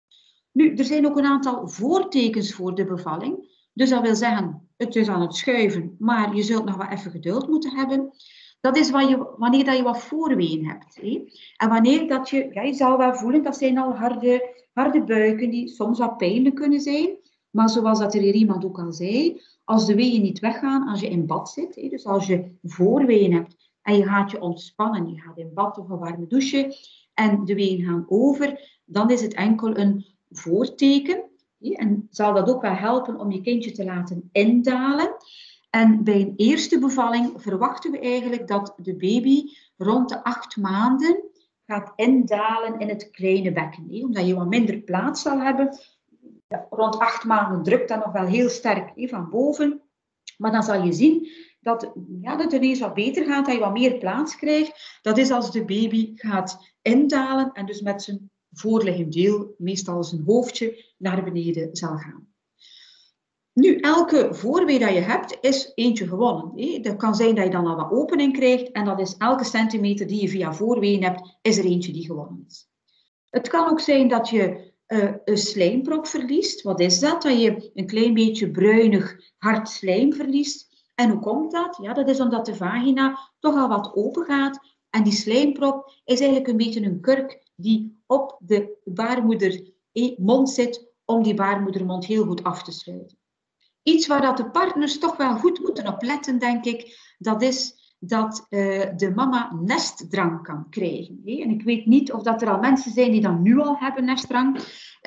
Nu, er zijn ook een aantal voortekens voor de bevalling. Dus dat wil zeggen, het is aan het schuiven, maar je zult nog wat even geduld moeten hebben. Dat is wat je, wanneer dat je wat voorween hebt. Hè? En wanneer dat je, ja, je zal wel voelen, dat zijn al harde, harde buiken die soms wat pijnlijk kunnen zijn. Maar zoals dat er hier iemand ook al zei, als de weeën niet weggaan, als je in bad zit, hè, dus als je voorween hebt en je gaat je ontspannen, je gaat in bad of een warme douche en de weeën gaan over, dan is het enkel een voorteken. Hè, en zal dat ook wel helpen om je kindje te laten indalen. En bij een eerste bevalling verwachten we eigenlijk dat de baby rond de acht maanden gaat indalen in het kleine bekken. Hè, omdat je wat minder plaats zal hebben. Ja, rond acht maanden drukt dat nog wel heel sterk hè, van boven. Maar dan zal je zien dat, ja, dat het ineens wat beter gaat, dat je wat meer plaats krijgt. Dat is als de baby gaat indalen en dus met zijn voorliggend deel, meestal zijn hoofdje, naar beneden zal gaan. Nu, elke voorwee dat je hebt, is eentje gewonnen. Hè? Dat kan zijn dat je dan al wat opening krijgt en dat is elke centimeter die je via voorween hebt, is er eentje die gewonnen is. Het kan ook zijn dat je uh, een slijmprop verliest. Wat is dat? Dat je een klein beetje bruinig hard slijm verliest. En hoe komt dat? Ja, dat is omdat de vagina toch al wat open gaat. En die slijmprop is eigenlijk een beetje een kurk die op de baarmoedermond zit, om die baarmoedermond heel goed af te sluiten. Iets waar dat de partners toch wel goed moeten op letten, denk ik, dat is dat uh, de mama nestdrang kan krijgen. Hè? En ik weet niet of dat er al mensen zijn die dat nu al hebben, nestdrang.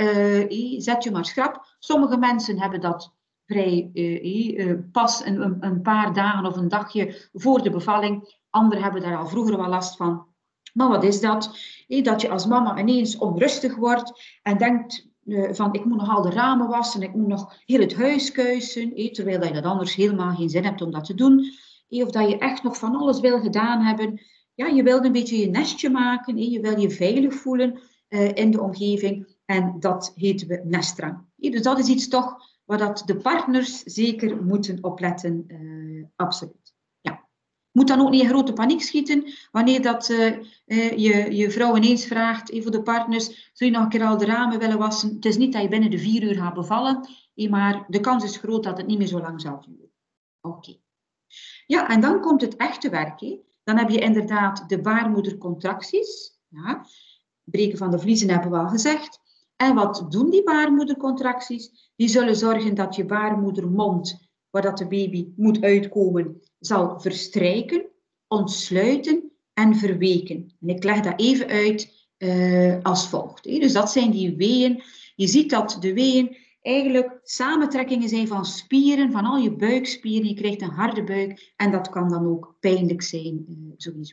Uh, zet je maar schrap. Sommige mensen hebben dat vrij uh, uh, pas een, een paar dagen of een dagje voor de bevalling. Anderen hebben daar al vroeger wel last van. Maar wat is dat? Hè? Dat je als mama ineens onrustig wordt en denkt uh, van ik moet nog al de ramen wassen, ik moet nog heel het huis kuisen, hè? Terwijl je dat anders helemaal geen zin hebt om dat te doen. Of dat je echt nog van alles wil gedaan hebben. Ja, je wilt een beetje je nestje maken. Je wil je veilig voelen uh, in de omgeving. En dat heten we nestdrang. Dus dat is iets toch waar dat de partners zeker moeten opletten. Uh, absoluut. Ja. Moet dan ook niet in grote paniek schieten. Wanneer dat, uh, uh, je, je vrouw ineens vraagt uh, voor de partners. Zou je nog een keer al de ramen willen wassen? Het is niet dat je binnen de vier uur gaat bevallen. Uh, maar de kans is groot dat het niet meer zo lang zal duren. Oké. Okay. Ja, en dan komt het echte werk. Hè. Dan heb je inderdaad de baarmoedercontracties. Ja. Breken van de vliezen hebben we al gezegd. En wat doen die baarmoedercontracties? Die zullen zorgen dat je baarmoedermond, waar dat de baby moet uitkomen, zal verstrijken, ontsluiten en verweken. En ik leg dat even uit uh, als volgt. Hè. Dus dat zijn die weeën. Je ziet dat de weeën eigenlijk samentrekkingen zijn van spieren, van al je buikspieren. Je krijgt een harde buik en dat kan dan ook pijnlijk zijn, uh, sowieso.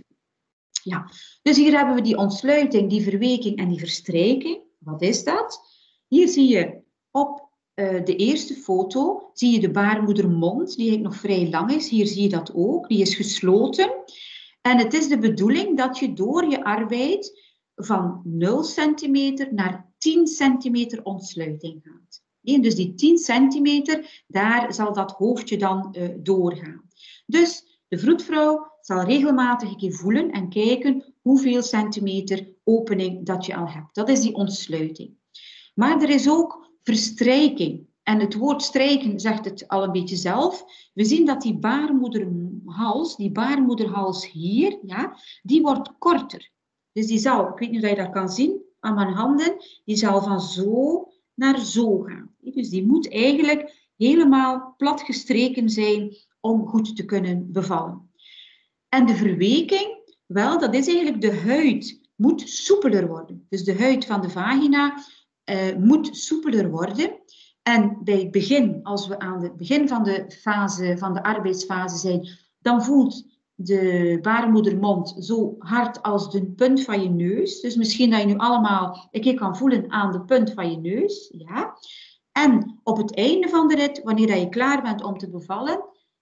Ja. Dus hier hebben we die ontsluiting, die verweking en die verstrijking. Wat is dat? Hier zie je op uh, de eerste foto, zie je de baarmoedermond, die nog vrij lang is. Hier zie je dat ook, die is gesloten. En het is de bedoeling dat je door je arbeid van nul centimeter naar tien centimeter ontsluiting gaat. En dus die tien centimeter, daar zal dat hoofdje dan uh, doorgaan. Dus de vroedvrouw zal regelmatig een keer voelen en kijken hoeveel centimeter opening dat je al hebt. Dat is die ontsluiting. Maar er is ook verstrijking. En het woord strijken zegt het al een beetje zelf. We zien dat die baarmoederhals, die baarmoederhals hier, ja, die wordt korter. Dus die zal, ik weet niet of je dat kan zien aan mijn handen, die zal van zo naar zo gaan. Dus die moet eigenlijk helemaal plat gestreken zijn om goed te kunnen bevallen. En de verweking, wel, dat is eigenlijk de huid moet soepeler worden. Dus de huid van de vagina uh, moet soepeler worden. En bij het begin, als we aan het begin van de fase, van de arbeidsfase zijn, dan voelt de baarmoedermond zo hard als de punt van je neus. Dus misschien dat je nu allemaal een keer kan voelen aan de punt van je neus. Ja. En op het einde van de rit, wanneer je klaar bent om te bevallen,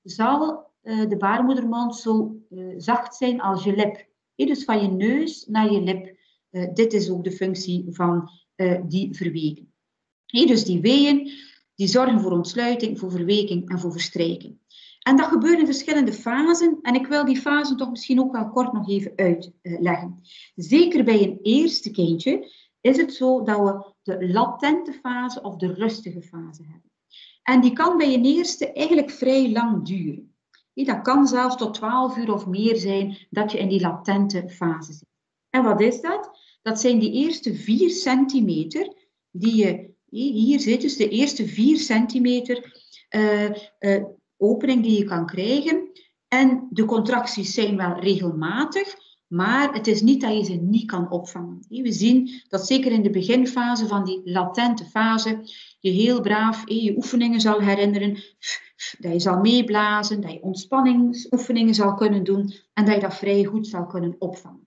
zal uh, de baarmoedermond zo uh, zacht zijn als je lip. He, dus van je neus naar je lip. Uh, dit is ook de functie van uh, die verweking. He, dus die weeën, die zorgen voor ontsluiting, voor verweking en voor verstrijking. En dat gebeurt in verschillende fasen. En ik wil die fasen toch misschien ook wel kort nog even uitleggen. Zeker bij een eerste kindje is het zo dat we de latente fase of de rustige fase hebben. En die kan bij een eerste eigenlijk vrij lang duren. Dat kan zelfs tot twaalf uur of meer zijn dat je in die latente fase zit. En wat is dat? Dat zijn die eerste vier centimeter die je hier zit. Dus de eerste vier centimeter uh, uh, opening die je kan krijgen. En de contracties zijn wel regelmatig, maar het is niet dat je ze niet kan opvangen. We zien dat zeker in de beginfase van die latente fase je heel braaf je oefeningen zal herinneren, dat je zal meeblazen, dat je ontspanningsoefeningen zal kunnen doen en dat je dat vrij goed zal kunnen opvangen.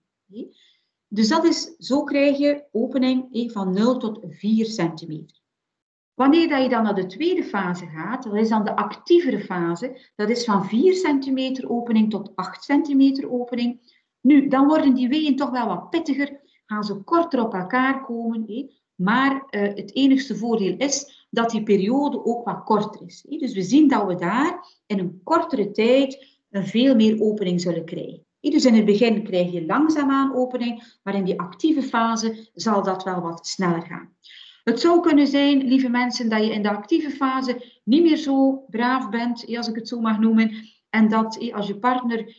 Dus dat is, zo krijg je opening van nul tot vier centimeter. Wanneer je dan naar de tweede fase gaat, dat is dan de actievere fase, dat is van vier centimeter opening tot acht centimeter opening. Nu, dan worden die weeën toch wel wat pittiger, gaan ze korter op elkaar komen, hé. Maar uh, het enigste voordeel is dat die periode ook wat korter is. Hé. Dus we zien dat we daar in een kortere tijd een veel meer opening zullen krijgen. Hé. Dus in het begin krijg je langzaamaan opening, maar in die actieve fase zal dat wel wat sneller gaan. Het zou kunnen zijn, lieve mensen, dat je in de actieve fase niet meer zo braaf bent, als ik het zo mag noemen, en dat als je partner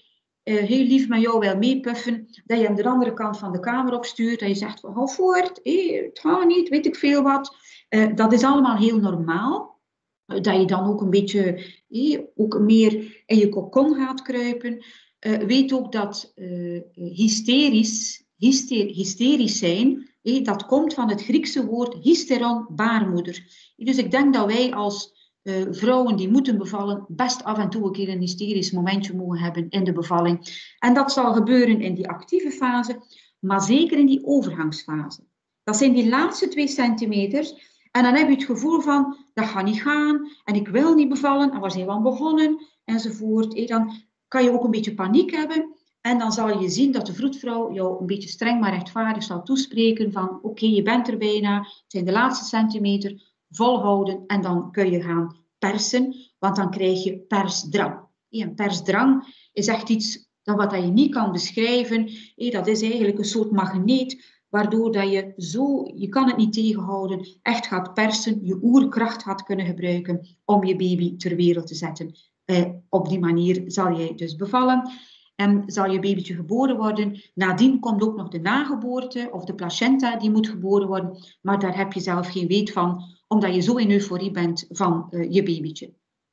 uh, heel lief met jou wil meepuffen, dat je hem de andere kant van de kamer opstuurt, dat je zegt van, hou voort, hey, het gaat niet, weet ik veel wat. Uh, dat is allemaal heel normaal. Uh, dat je dan ook een beetje hey, ook meer in je kokon gaat kruipen. Uh, weet ook dat uh, hysterisch, hyster, hysterisch zijn, hey, dat komt van het Griekse woord hysteron, baarmoeder. Dus ik denk dat wij als uh, vrouwen die moeten bevallen, best af en toe een keer een hysterisch momentje mogen hebben in de bevalling. En dat zal gebeuren in die actieve fase, maar zeker in die overgangsfase. Dat zijn die laatste twee centimeters. En dan heb je het gevoel van, dat gaat niet gaan, en ik wil niet bevallen, en waar zijn we aan begonnen, enzovoort. Hey, dan kan je ook een beetje paniek hebben. En dan zal je zien dat de vroedvrouw jou een beetje streng maar rechtvaardig zal toespreken van oké, okay, je bent er bijna, het zijn de laatste centimeter, volhouden en dan kun je gaan persen, want dan krijg je persdrang. En persdrang is echt iets dat wat je niet kan beschrijven. Dat is eigenlijk een soort magneet, waardoor dat je zo, je kan het niet tegenhouden, echt gaat persen, je oerkracht gaat kunnen gebruiken om je baby ter wereld te zetten. Eh, op die manier zal jij dus bevallen. En zal je babytje geboren worden. Nadien komt ook nog de nageboorte of de placenta die moet geboren worden. Maar daar heb je zelf geen weet van, omdat je zo in euforie bent van uh, je babytje.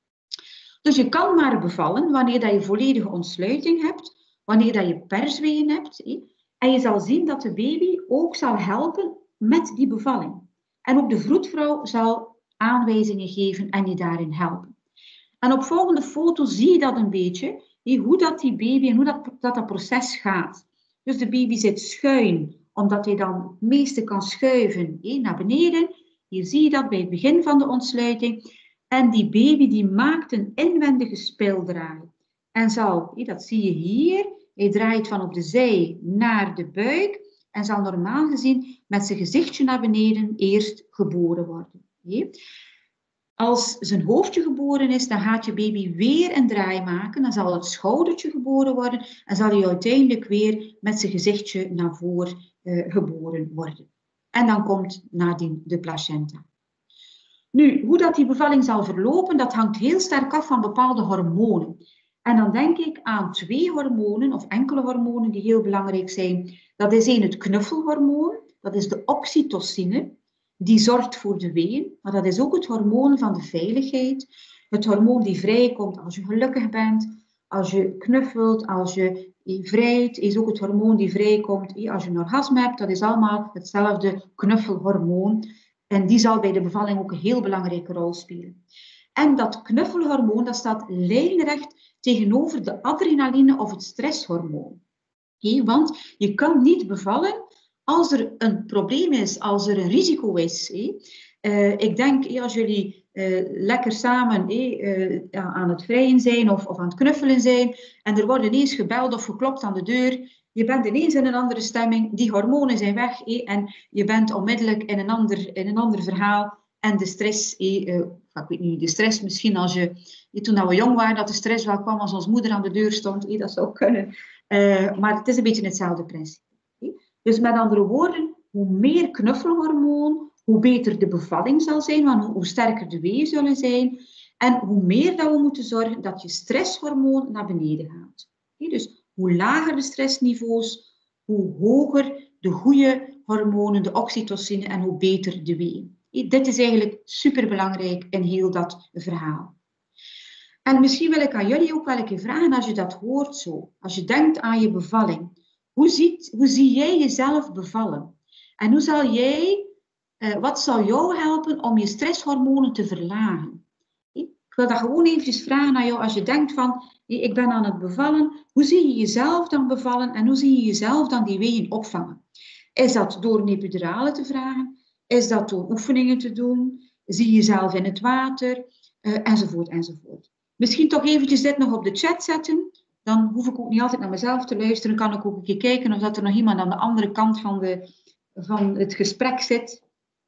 Dus je kan maar bevallen wanneer dat je volledige ontsluiting hebt, wanneer dat je persweeën hebt. Hé. En je zal zien dat de baby ook zal helpen met die bevalling. En ook de vroedvrouw zal aanwijzingen geven en je daarin helpen. En op volgende foto zie je dat een beetje, hoe dat die baby en hoe dat, dat, dat proces gaat. Dus de baby zit schuin, omdat hij dan het meeste kan schuiven hé, naar beneden. Hier zie je dat bij het begin van de ontsluiting. En die baby die maakt een inwendige spildraai. En zal, hé, dat zie je hier, hij draait van op de zij naar de buik en zal normaal gezien met zijn gezichtje naar beneden eerst geboren worden. Hé. Als zijn hoofdje geboren is, dan gaat je baby weer een draai maken. Dan zal het schoudertje geboren worden. En zal hij uiteindelijk weer met zijn gezichtje naar voren uh, geboren worden. En dan komt nadien de placenta. Nu, hoe dat die bevalling zal verlopen, dat hangt heel sterk af van bepaalde hormonen. En dan denk ik aan twee hormonen, of enkele hormonen die heel belangrijk zijn. Dat is één, het knuffelhormoon. Dat is de oxytocine. Die zorgt voor de weeën, maar dat is ook het hormoon van de veiligheid. Het hormoon die vrijkomt als je gelukkig bent, als je knuffelt, als je vrijt, is ook het hormoon die vrijkomt als je een orgasme hebt. Dat is allemaal hetzelfde knuffelhormoon. En die zal bij de bevalling ook een heel belangrijke rol spelen. En dat knuffelhormoon, dat staat lijnrecht tegenover de adrenaline of het stresshormoon. He, want je kan niet bevallen als er een probleem is, als er een risico is. Uh, ik denk, hey, als jullie uh, lekker samen hey, uh, aan het vrijen zijn of, of aan het knuffelen zijn en er wordt ineens gebeld of geklopt aan de deur, je bent ineens in een andere stemming, die hormonen zijn weg hey, en je bent onmiddellijk in een ander, in een ander verhaal en de stress, hey, uh, ik weet niet, de stress misschien als je, hey, toen we jong waren, dat de stress wel kwam als onze moeder aan de deur stond, hey, dat zou kunnen, uh, maar het is een beetje hetzelfde principe. Dus met andere woorden, hoe meer knuffelhormoon, hoe beter de bevalling zal zijn, want hoe sterker de weeën zullen zijn. En hoe meer dat we moeten zorgen dat je stresshormoon naar beneden gaat. Dus hoe lager de stressniveaus, hoe hoger de goede hormonen, de oxytocine en hoe beter de weeën. Dit is eigenlijk superbelangrijk in heel dat verhaal. En misschien wil ik aan jullie ook wel een keer vragen, als je dat hoort zo, als je denkt aan je bevalling. Hoe, ziet, hoe zie jij jezelf bevallen? En hoe zal jij, uh, wat zal jou helpen om je stresshormonen te verlagen? Ik wil dat gewoon eventjes vragen aan jou als je denkt van, ik ben aan het bevallen. Hoe zie je jezelf dan bevallen en hoe zie je jezelf dan die weeën opvangen? Is dat door een epidurale te vragen? Is dat door oefeningen te doen? Zie je jezelf in het water? Uh, enzovoort, enzovoort. Misschien toch eventjes dit nog op de chat zetten. Dan hoef ik ook niet altijd naar mezelf te luisteren. Dan kan ik ook een keer kijken of dat er nog iemand aan de andere kant van, de, van het gesprek zit.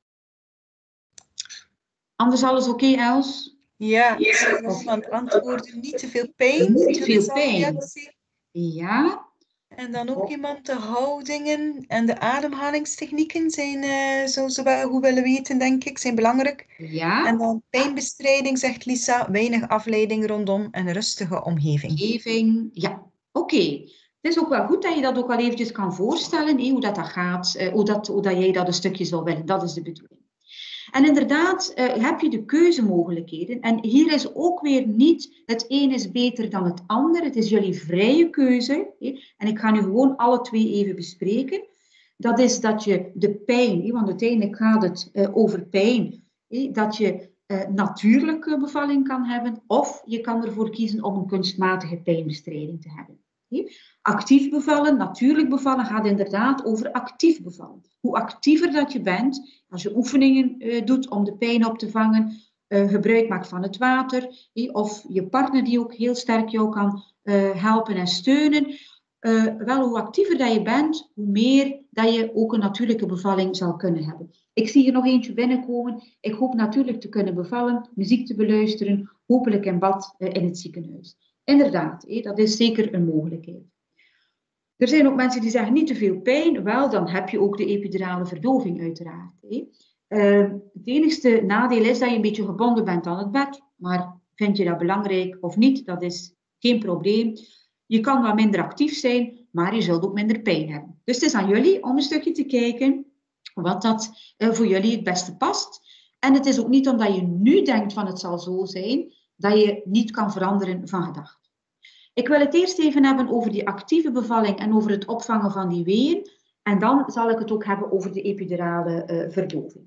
Anders alles oké, okay, Els? Ja, ik was van het antwoorden. Niet te veel pijn. Niet te veel pijn. Ja. En dan ook iemand de houdingen en de ademhalingstechnieken zijn, uh, zoals we wel goed willen weten, denk ik, zijn belangrijk. Ja. En dan pijnbestrijding, zegt Lisa, weinig afleiding rondom een rustige omgeving. Omgeving, ja. Oké, Oké, okay. Het is ook wel goed dat je dat ook al eventjes kan voorstellen, hé, hoe dat, dat gaat, eh, hoe, dat, hoe dat jij dat een stukje zou willen. Dat is de bedoeling. En inderdaad uh, heb je de keuzemogelijkheden. En hier is ook weer niet het een is beter dan het ander. Het is jullie vrije keuze. Hé. En ik ga nu gewoon alle twee even bespreken. Dat is dat je de pijn, hé, want uiteindelijk gaat het uh, over pijn, hé, dat je uh, natuurlijke bevalling kan hebben. Of je kan ervoor kiezen om een kunstmatige pijnbestrijding te hebben. Hé. Actief bevallen, natuurlijk bevallen, gaat inderdaad over actief bevallen. Hoe actiever dat je bent, als je oefeningen uh, doet om de pijn op te vangen, uh, gebruik maakt van het water, eh, of je partner die ook heel sterk jou kan uh, helpen en steunen. Uh, wel, hoe actiever dat je bent, hoe meer dat je ook een natuurlijke bevalling zal kunnen hebben. Ik zie hier nog eentje binnenkomen. Ik hoop natuurlijk te kunnen bevallen, muziek te beluisteren, hopelijk in bad uh, in het ziekenhuis. Inderdaad, eh, dat is zeker een mogelijkheid. Er zijn ook mensen die zeggen niet te veel pijn. Wel, dan heb je ook de epidurale verdoving uiteraard. Hè. Uh, het enigste nadeel is dat je een beetje gebonden bent aan het bed. Maar vind je dat belangrijk of niet, dat is geen probleem. Je kan wat minder actief zijn, maar je zult ook minder pijn hebben. Dus het is aan jullie om een stukje te kijken wat dat uh, voor jullie het beste past. En het is ook niet omdat je nu denkt van het zal zo zijn, dat je niet kan veranderen van gedachte. Ik wil het eerst even hebben over die actieve bevalling en over het opvangen van die weeën. En dan zal ik het ook hebben over de epidurale uh, verdoving.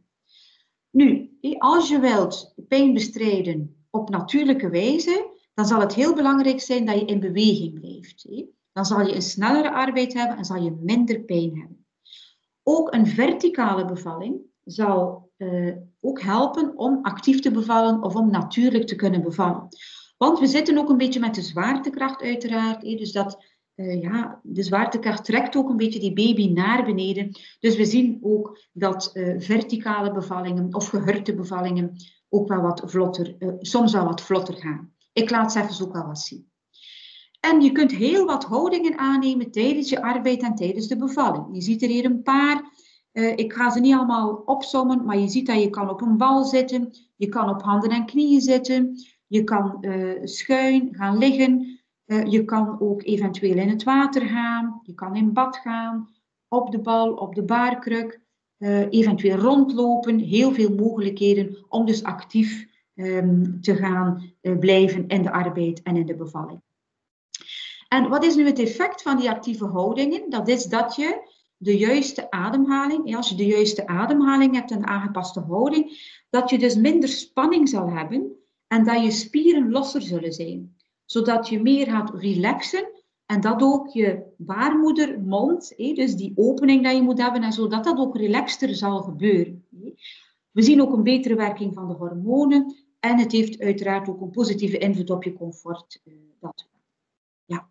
Nu, als je wilt pijn bestrijden op natuurlijke wijze, dan zal het heel belangrijk zijn dat je in beweging blijft. Dan zal je een snellere arbeid hebben en zal je minder pijn hebben. Ook een verticale bevalling zal uh, ook helpen om actief te bevallen of om natuurlijk te kunnen bevallen. Want we zitten ook een beetje met de zwaartekracht uiteraard. Hè? Dus dat, uh, ja, de zwaartekracht trekt ook een beetje die baby naar beneden. Dus we zien ook dat uh, verticale bevallingen of gehurkte bevallingen ook wel wat vlotter, uh, soms wel wat vlotter gaan. Ik laat ze even ook wel wat zien. En je kunt heel wat houdingen aannemen tijdens je arbeid en tijdens de bevalling. Je ziet er hier een paar. Uh, ik ga ze niet allemaal opsommen, maar je ziet dat je kan op een bal zitten. Je kan op handen en knieën zitten. Je kan uh, schuin gaan liggen. Uh, je kan ook eventueel in het water gaan. Je kan in bad gaan. Op de bal, op de baarkruk. Uh, eventueel rondlopen. Heel veel mogelijkheden om dus actief um, te gaan uh, blijven in de arbeid en in de bevalling. En wat is nu het effect van die actieve houdingen? Dat is dat je de juiste ademhaling, ja, als je de juiste ademhaling hebt en een aangepaste houding, dat je dus minder spanning zal hebben en dat je spieren losser zullen zijn. Zodat je meer gaat relaxen en dat ook je baarmoedermond, dus die opening die je moet hebben, en zodat dat ook relaxter zal gebeuren. We zien ook een betere werking van de hormonen en het heeft uiteraard ook een positieve invloed op je comfort. Dat. Ja.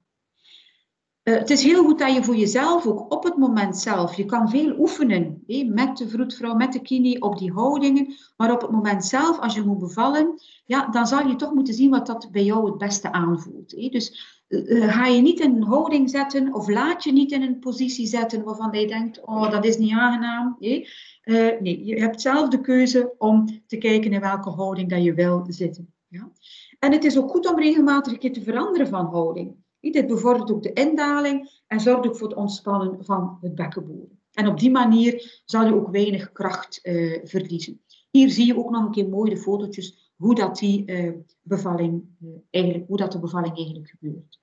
Uh, het is heel goed dat je voor jezelf, ook op het moment zelf, je kan veel oefenen hé, met de vroedvrouw, met de kini, op die houdingen, maar op het moment zelf, als je moet bevallen, ja, dan zal je toch moeten zien wat dat bij jou het beste aanvoelt. Hé. Dus uh, ga je niet in een houding zetten of laat je niet in een positie zetten waarvan je denkt, oh, dat is niet aangenaam. Hé. Uh, nee, je hebt zelf de keuze om te kijken in welke houding dat je wil zitten. Ja. En het is ook goed om regelmatig een keer te veranderen van houding. Dit bevordert ook de indaling en zorgt ook voor het ontspannen van het bekkenbodem. En op die manier zal je ook weinig kracht uh, verliezen. Hier zie je ook nog een keer mooi de fotootjes hoe dat die uh, bevalling uh, eigenlijk, hoe dat de bevalling eigenlijk gebeurt.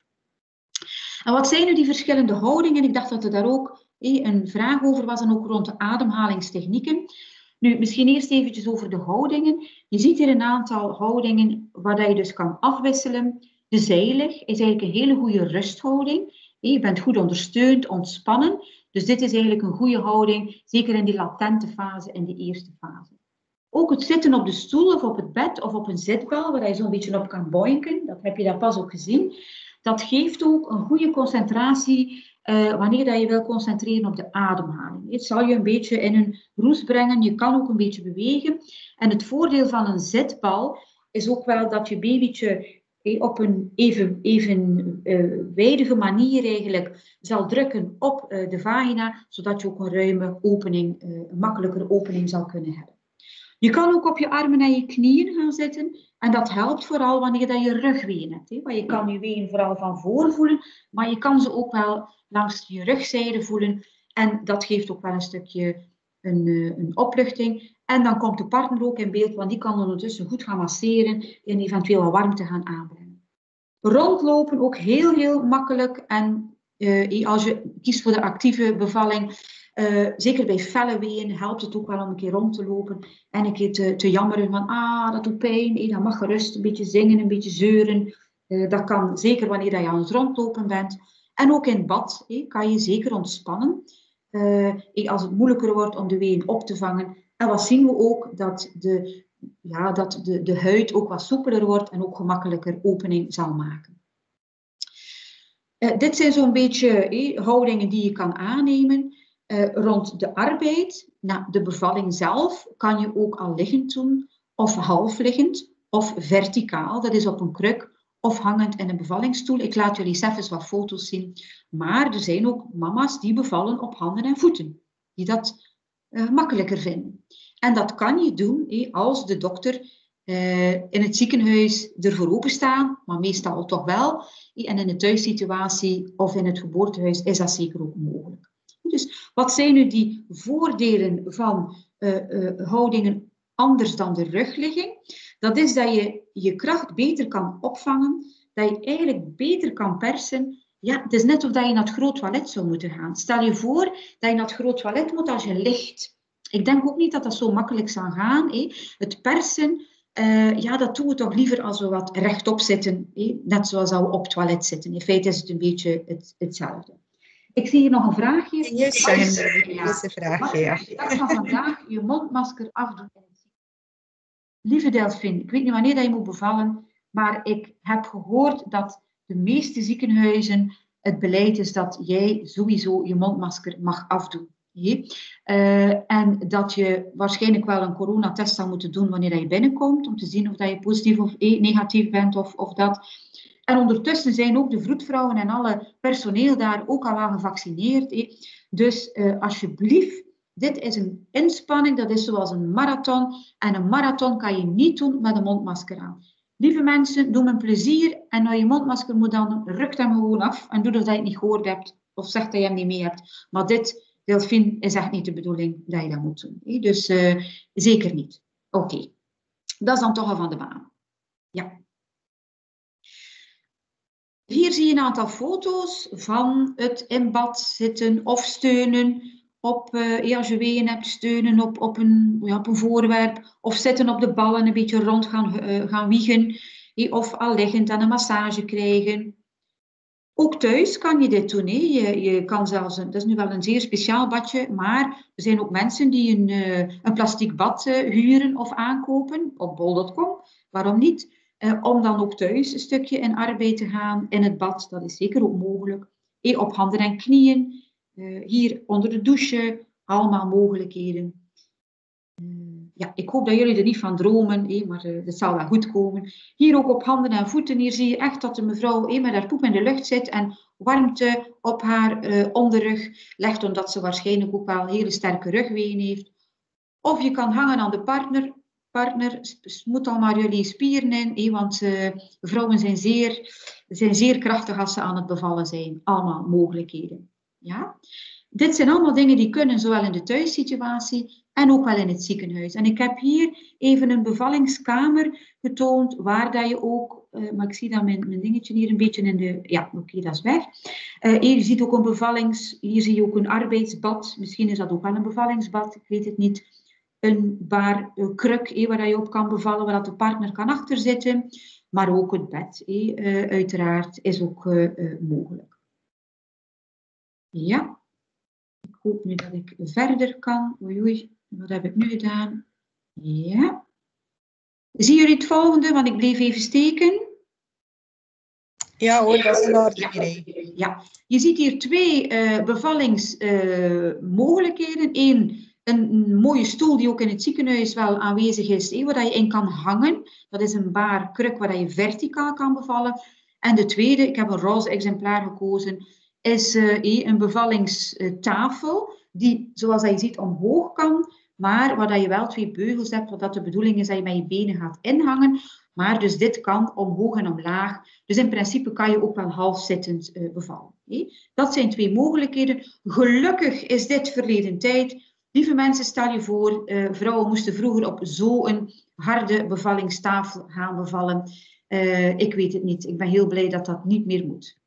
En wat zijn nu die verschillende houdingen? Ik dacht dat er daar ook eh, een vraag over was en ook rond de ademhalingstechnieken. Nu, misschien eerst eventjes over de houdingen. Je ziet hier een aantal houdingen waar je dus kan afwisselen. De zijlig is eigenlijk een hele goede rusthouding. Je bent goed ondersteund, ontspannen. Dus dit is eigenlijk een goede houding, zeker in die latente fase, in die eerste fase. Ook het zitten op de stoel of op het bed of op een zitbal, waar je zo'n beetje op kan boinken, dat heb je daar pas ook gezien. Dat geeft ook een goede concentratie uh, wanneer dat je wil concentreren op de ademhaling. Het zal je een beetje in een roes brengen, je kan ook een beetje bewegen. En het voordeel van een zitbal is ook wel dat je babytje op een even, even uh, wijdige manier eigenlijk zal drukken op uh, de vagina, zodat je ook een ruime opening, uh, een makkelijker opening zal kunnen hebben. Je kan ook op je armen en je knieën gaan zitten. En dat helpt vooral wanneer dat je rugween hebt. Hè? Want je kan je ween vooral van voor voelen, maar je kan ze ook wel langs je rugzijde voelen. En dat geeft ook wel een stukje een, een opluchting. En dan komt de partner ook in beeld, want die kan ondertussen goed gaan masseren en eventueel wat warmte gaan aanbrengen. Rondlopen ook heel, heel makkelijk. En uh, als je kiest voor de actieve bevalling, uh, zeker bij felle weeën, helpt het ook wel om een keer rond te lopen en een keer te, te jammeren van, ah, dat doet pijn, hey, dat mag gerust, een beetje zingen, een beetje zeuren. Uh, dat kan zeker wanneer je aan het rondlopen bent. En ook in bad hey, kan je zeker ontspannen. Uh, hey, als het moeilijker wordt om de weeën op te vangen. En wat zien we ook? Dat de Ja, dat de, de huid ook wat soepeler wordt en ook gemakkelijker opening zal maken. Uh, dit zijn zo'n beetje eh, houdingen die je kan aannemen. Uh, rond de arbeid, nou, de bevalling zelf, kan je ook al liggend doen, of half liggend, of verticaal, dat is op een kruk, of hangend in een bevallingsstoel. Ik laat jullie zelf eens wat foto's zien. Maar er zijn ook mama's die bevallen op handen en voeten, die dat uh, makkelijker vinden. En dat kan je doen hé, als de dokter uh, in het ziekenhuis ervoor openstaan, maar meestal toch wel. Hé, en in de thuissituatie of in het geboortehuis is dat zeker ook mogelijk. Dus wat zijn nu die voordelen van uh, uh, houdingen anders dan de rugligging? Dat is dat je je kracht beter kan opvangen, dat je eigenlijk beter kan persen. Ja, het is net of dat je naar het groot toilet zou moeten gaan. Stel je voor dat je naar het groot toilet moet als je ligt. Ik denk ook niet dat dat zo makkelijk zal gaan. Hé. Het persen, uh, ja, dat doen we toch liever als we wat rechtop zitten. Hé. Net zoals we op het toilet zitten. In feite is het een beetje het, hetzelfde. Ik zie hier nog een vraagje. Juist zeggen, ja. Deze vraagje, ja. Dat van vandaag je mondmasker afdoen. Lieve Delphine, ik weet niet wanneer dat je moet bevallen, maar ik heb gehoord dat de meeste ziekenhuizen het beleid is dat jij sowieso je mondmasker mag afdoen. Uh, en dat je waarschijnlijk wel een coronatest zou moeten doen wanneer je binnenkomt, om te zien of dat je positief of negatief bent of, of dat. En ondertussen zijn ook de vroedvrouwen en alle personeel daar ook al aan gevaccineerd. Hé. Dus uh, alsjeblieft, dit is een inspanning, dat is zoals een marathon. En een marathon kan je niet doen met een mondmasker aan. Lieve mensen, doe me een plezier en nou je mondmasker moet dan, ruk hem gewoon af en doe dat je het niet gehoord hebt of zeg dat je hem niet mee hebt. Maar dit, Delphine, is echt niet de bedoeling dat je dat moet doen. Hé. Dus uh, zeker niet. Oké, okay. Dat is dan toch al van de baan. Ja. Hier zie je een aantal foto's van het in bad zitten of steunen op, uh, als je weeën hebt, steunen op, op, een, ja, op een voorwerp of zitten op de ballen, een beetje rond gaan, uh, gaan wiegen of al liggend en een massage krijgen. Ook thuis kan je dit doen. Hè. Je, je kan zelfs, een, dat is nu wel een zeer speciaal badje, maar er zijn ook mensen die een, uh, een plastic bad uh, huren of aankopen op bol punt com. Waarom niet? Uh, om dan ook thuis een stukje in arbeid te gaan in het bad. Dat is zeker ook mogelijk. Hey, op handen en knieën. Uh, hier onder de douche. Allemaal mogelijkheden. Uh, ja, ik hoop dat jullie er niet van dromen. Hey, maar uh, het zal wel goed komen. Hier ook op handen en voeten. Hier zie je echt dat de mevrouw hey, met haar poep in de lucht zit. En warmte op haar uh, onderrug legt. Omdat ze waarschijnlijk ook wel hele sterke rugweeën heeft. Of je kan hangen aan de partner. Partner, smoet al maar jullie spieren in, hé, want uh, vrouwen zijn zeer, zijn zeer krachtig als ze aan het bevallen zijn. Allemaal mogelijkheden. Ja? Dit zijn allemaal dingen die kunnen zowel in de thuissituatie en ook wel in het ziekenhuis. En ik heb hier even een bevallingskamer getoond, waar dat je ook, uh, maar ik zie dan mijn, mijn dingetje hier een beetje in de, ja oké, okay, dat is weg. Uh, hier zie je ook een bevallings, hier zie je ook een arbeidsbad, misschien is dat ook wel een bevallingsbad, ik weet het niet. Een bar, een kruk eh, waar je op kan bevallen, waar de partner kan achterzitten. Maar ook het bed, eh, uh, uiteraard, is ook uh, uh, mogelijk. Ja. Ik hoop nu dat ik verder kan. Oei, oei, wat heb ik nu gedaan? Ja. Zien jullie het volgende? Want ik bleef even steken. Ja hoor, dat is een orde. Ja, ja. Je ziet hier twee uh, bevallingsmogelijkheden. Uh, Eén. Een mooie stoel die ook in het ziekenhuis wel aanwezig is, eh, waar je in kan hangen. Dat is een bar kruk waar je verticaal kan bevallen. En de tweede, ik heb een roze exemplaar gekozen, is uh, eh, een bevallingstafel die, zoals je ziet, omhoog kan. maar waar dat je wel twee beugels hebt, wat dat de bedoeling is dat je met je benen gaat inhangen. Maar dus dit kan omhoog en omlaag. Dus in principe kan je ook wel halfzittend uh, bevallen. Hè? Dat zijn twee mogelijkheden. Gelukkig is dit verleden tijd. Lieve mensen, stel je voor, uh, vrouwen moesten vroeger op zo'n harde bevallingstafel gaan bevallen. Uh, ik weet het niet. Ik ben heel blij dat dat niet meer moet.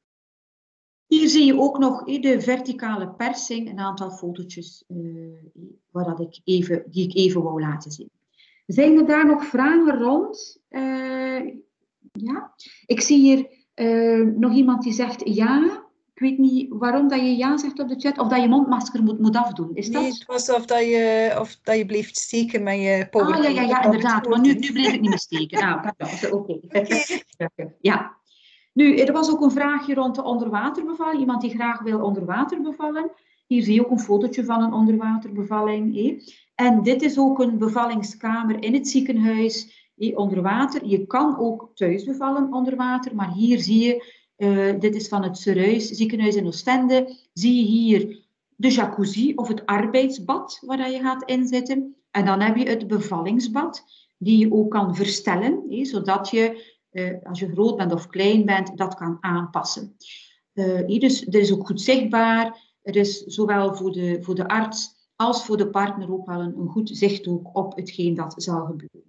Hier zie je ook nog uh, de verticale persing, een aantal fotootjes uh, waar dat ik even, die ik even wou laten zien. Zijn er daar nog vragen rond? Uh, ja, ik zie hier uh, nog iemand die zegt ja. Ik weet niet waarom dat je ja zegt op de chat, of dat je mondmasker moet, moet afdoen. Is nee, dat... het was of dat je, of dat je bleef steken met je PowerPoint. Ah, ja, ja, ja, inderdaad. Maar nu, nu bleef ik niet meer steken. Ah, pardon. Oké. Okay. Ja. Nu, er was ook een vraagje rond de onderwaterbevalling. Iemand die graag wil onderwater bevallen. Hier zie je ook een fotootje van een onderwaterbevalling. Hé. En dit is ook een bevallingskamer in het ziekenhuis hé, onder water. Je kan ook thuis bevallen onder water, maar hier zie je, uh, dit is van het Serruis ziekenhuis in Oostende, zie je hier de jacuzzi of het arbeidsbad waar je gaat inzitten. En dan heb je het bevallingsbad, die je ook kan verstellen, hé, zodat je, uh, als je groot bent of klein bent, dat kan aanpassen. Uh, dus dit is ook goed zichtbaar. Er is zowel voor de, voor de arts als voor de partner ook wel een, een goed zicht ook op hetgeen dat zal gebeuren.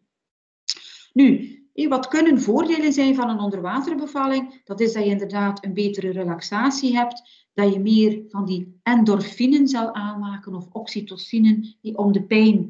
Nu, wat kunnen voordelen zijn van een onderwaterbevalling? Dat is dat je inderdaad een betere relaxatie hebt, dat je meer van die endorfinen zal aanmaken of oxytocinen om de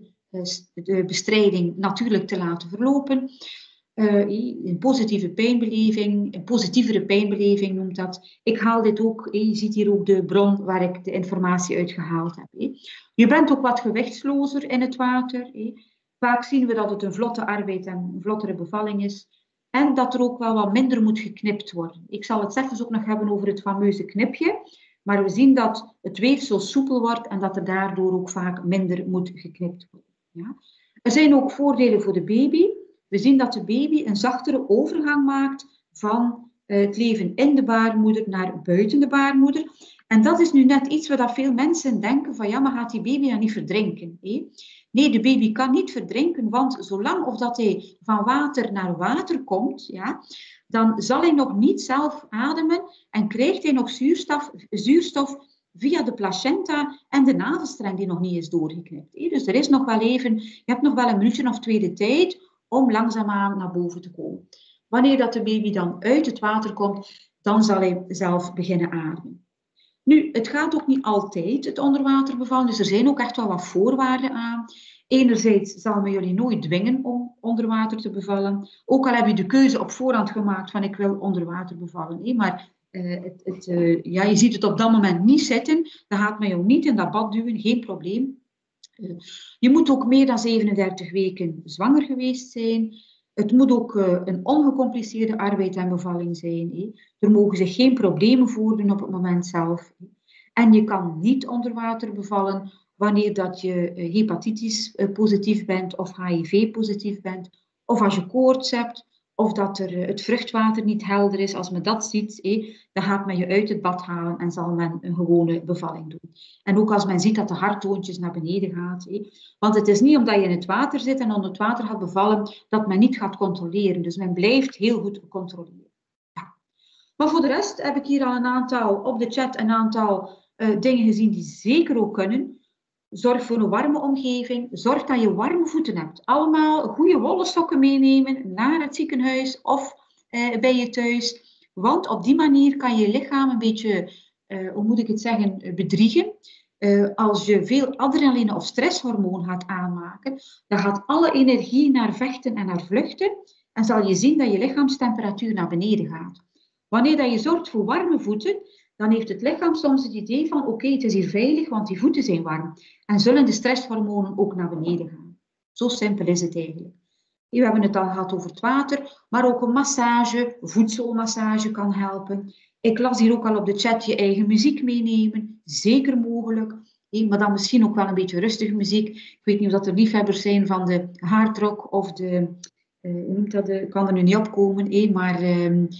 pijnbestrijding natuurlijk te laten verlopen. Uh, een positieve pijnbeleving, een positievere pijnbeleving noemt dat. Ik haal dit ook, je ziet hier ook de bron waar ik de informatie uit gehaald heb. Je bent ook wat gewichtslozer in het water. Vaak zien we dat het een vlotte arbeid en een vlottere bevalling is. En dat er ook wel wat minder moet geknipt worden. Ik zal het zelfs ook nog hebben over het fameuze knipje. Maar we zien dat het weefsel soepel wordt en dat er daardoor ook vaak minder moet geknipt worden. Ja? Er zijn ook voordelen voor de baby. We zien dat de baby een zachtere overgang maakt van uh, het leven in de baarmoeder naar buiten de baarmoeder. En dat is nu net iets waar veel mensen denken van ja, maar gaat die baby dan niet verdrinken? Hé? Nee, de baby kan niet verdrinken, want zolang of dat hij van water naar water komt, ja, dan zal hij nog niet zelf ademen en krijgt hij nog zuurstof, zuurstof via de placenta en de navelstreng die nog niet is doorgeknipt. Hé? Dus er is nog wel even, je hebt nog wel een minuutje of twee de tijd om langzaamaan naar boven te komen. Wanneer dat de baby dan uit het water komt, dan zal hij zelf beginnen ademen. Nu, het gaat ook niet altijd het onderwater bevallen, dus er zijn ook echt wel wat voorwaarden aan. Enerzijds zal men jullie nooit dwingen om onder water te bevallen. Ook al heb je de keuze op voorhand gemaakt van ik wil onder water bevallen. Hè, maar uh, het, het, uh, ja, je ziet het op dat moment niet zitten. Dan gaat men jou niet in dat bad duwen, geen probleem. Uh, je moet ook meer dan zevenendertig weken zwanger geweest zijn. Het moet ook uh, een ongecompliceerde arbeid en bevalling zijn. Hè. Er mogen zich geen problemen voordoen op het moment zelf. Hè. En je kan niet onder water bevallen wanneer dat je hepatitis positief bent of H I V positief bent, of als je koorts hebt, of dat er het vruchtwater niet helder is. Als men dat ziet, hé, dan gaat men je uit het bad halen en zal men een gewone bevalling doen. En ook als men ziet dat de harttoontjes naar beneden gaan. Hé, want het is niet omdat je in het water zit en onder het water gaat bevallen, dat men niet gaat controleren. Dus men blijft heel goed controleren. Ja. Maar voor de rest heb ik hier al een aantal, op de chat een aantal uh, dingen gezien die zeker ook kunnen. Zorg voor een warme omgeving. Zorg dat je warme voeten hebt. Allemaal goede wollen sokken meenemen naar het ziekenhuis of eh, bij je thuis. Want op die manier kan je lichaam een beetje, eh, hoe moet ik het zeggen, bedriegen. Uh, als je veel adrenaline of stresshormoon gaat aanmaken, dan gaat alle energie naar vechten en naar vluchten. En zal je zien dat je lichaamstemperatuur naar beneden gaat. Wanneer dat je zorgt voor warme voeten, dan heeft het lichaam soms het idee van oké, okay, het is hier veilig, want die voeten zijn warm. En zullen de stresshormonen ook naar beneden gaan. Zo simpel is het eigenlijk. We hebben het al gehad over het water, maar ook een massage, voedselmassage kan helpen. Ik las hier ook al op de chat je eigen muziek meenemen. Zeker mogelijk. Maar dan misschien ook wel een beetje rustige muziek. Ik weet niet of dat er liefhebbers zijn van de hardrock of de... Uh, dat de, kan er nu niet opkomen, maar... Uh,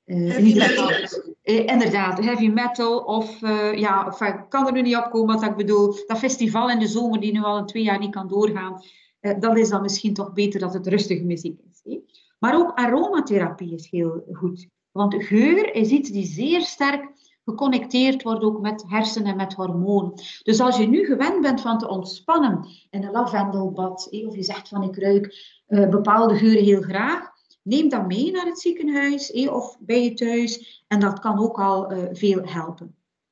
Uh, in ieder geval, uh, inderdaad, heavy metal of, uh, ja, of, ik kan er nu niet op komen wat ik bedoel, dat festival in de zomer die nu al een twee jaar niet kan doorgaan, uh, dat is dan misschien toch beter dat het rustige muziek is. Hè? Maar ook aromatherapie is heel goed, want geur is iets die zeer sterk geconnecteerd wordt ook met hersenen en met hormonen. Dus als je nu gewend bent van te ontspannen in een lavendelbad, hè, of je zegt van ik ruik uh, bepaalde geuren heel graag, neem dat mee naar het ziekenhuis eh, of bij je thuis en dat kan ook al uh, veel helpen.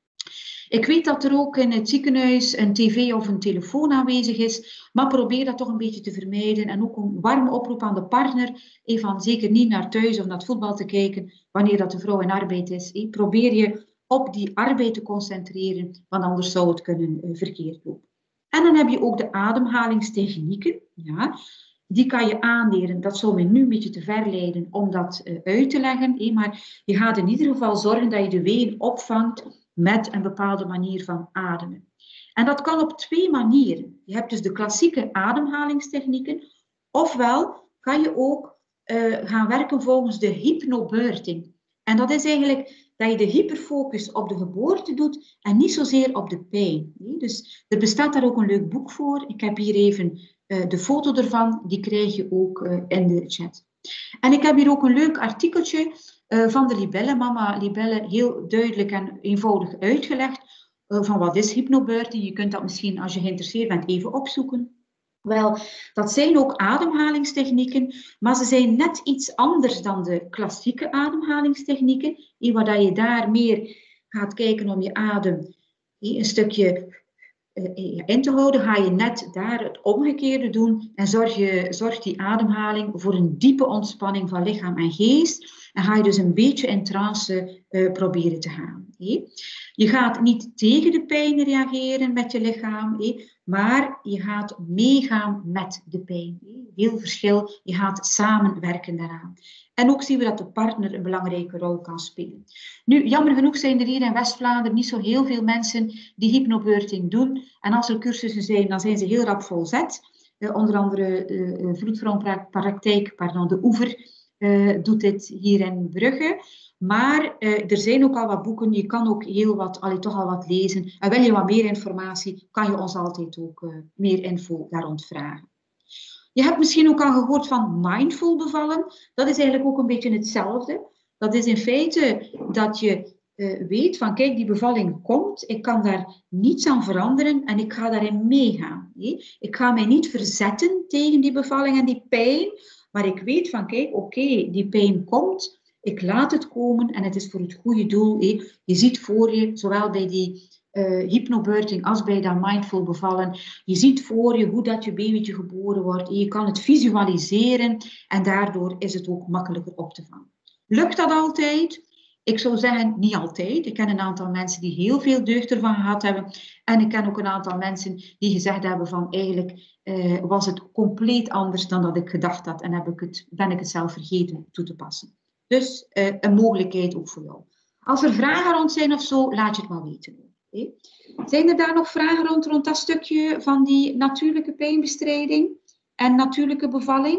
Ik weet dat er ook in het ziekenhuis een tv of een telefoon aanwezig is, maar probeer dat toch een beetje te vermijden en ook een warme oproep aan de partner, eh, van zeker niet naar thuis of naar het voetbal te kijken wanneer dat de vrouw in arbeid is. Eh. Probeer je op die arbeid te concentreren, want anders zou het kunnen uh, verkeerd lopen. En dan heb je ook de ademhalingstechnieken, ja. Die kan je aanleren. Dat zou me nu een beetje te ver leiden om dat uh, uit te leggen. Eh, maar je gaat in ieder geval zorgen dat je de weeën opvangt met een bepaalde manier van ademen. En dat kan op twee manieren. Je hebt dus de klassieke ademhalingstechnieken. Ofwel kan je ook uh, gaan werken volgens de hypnobirthing. En dat is eigenlijk dat je de hyperfocus op de geboorte doet en niet zozeer op de pijn. Eh. Dus er bestaat daar ook een leuk boek voor. Ik heb hier even Uh, de foto ervan, die krijg je ook uh, in de chat. En ik heb hier ook een leuk artikeltje uh, van de Libelle, mama Libelle, heel duidelijk en eenvoudig uitgelegd uh, van wat is hypnobirthing. Je kunt dat misschien, als je geïnteresseerd bent, even opzoeken. Wel, dat zijn ook ademhalingstechnieken, maar ze zijn net iets anders dan de klassieke ademhalingstechnieken, waar je daar meer gaat kijken om je adem een stukje in te houden, ga je net daar het omgekeerde doen en zorg je, zorgt die ademhaling voor een diepe ontspanning van lichaam en geest en ga je dus een beetje in trance uh, proberen te gaan. He. Je gaat niet tegen de pijn reageren met je lichaam, he, maar je gaat meegaan met de pijn. He. Heel verschil, je gaat samenwerken daaraan. En ook zien we dat de partner een belangrijke rol kan spelen. Nu, jammer genoeg zijn er hier in West-Vlaanderen niet zo heel veel mensen die hypnobirthing doen. En als er cursussen zijn, dan zijn ze heel rap volzet. Uh, onder andere uh, Vroedvrouwenpraktijk, pardon, de Oever uh, doet dit hier in Brugge. Maar uh, er zijn ook al wat boeken, je kan ook heel wat, allee, toch al wat lezen. En wil je wat meer informatie, kan je ons altijd ook uh, meer info daar rond vragen. Je hebt misschien ook al gehoord van mindful bevallen. Dat is eigenlijk ook een beetje hetzelfde. Dat is in feite dat je uh, weet van kijk, die bevalling komt. Ik kan daar niets aan veranderen en ik ga daarin meegaan. Nee? Ik ga mij niet verzetten tegen die bevalling en die pijn. Maar ik weet van kijk, oké, okay, die pijn komt. Ik laat het komen en het is voor het goede doel. Hé. Je ziet voor je, zowel bij die uh, hypnobirthing als bij dat mindful bevallen, je ziet voor je hoe dat je babytje geboren wordt. Je kan het visualiseren en daardoor is het ook makkelijker op te vangen. Lukt dat altijd? Ik zou zeggen, niet altijd. Ik ken een aantal mensen die heel veel deugd ervan gehad hebben. En ik ken ook een aantal mensen die gezegd hebben van eigenlijk uh, was het compleet anders dan dat ik gedacht had. En heb ik het, ben ik het zelf vergeten toe te passen. Dus uh, een mogelijkheid ook voor jou. Als er vragen rond zijn of zo, laat je het maar weten. Okay? Zijn er daar nog vragen rond, rond dat stukje van die natuurlijke pijnbestrijding en natuurlijke bevalling?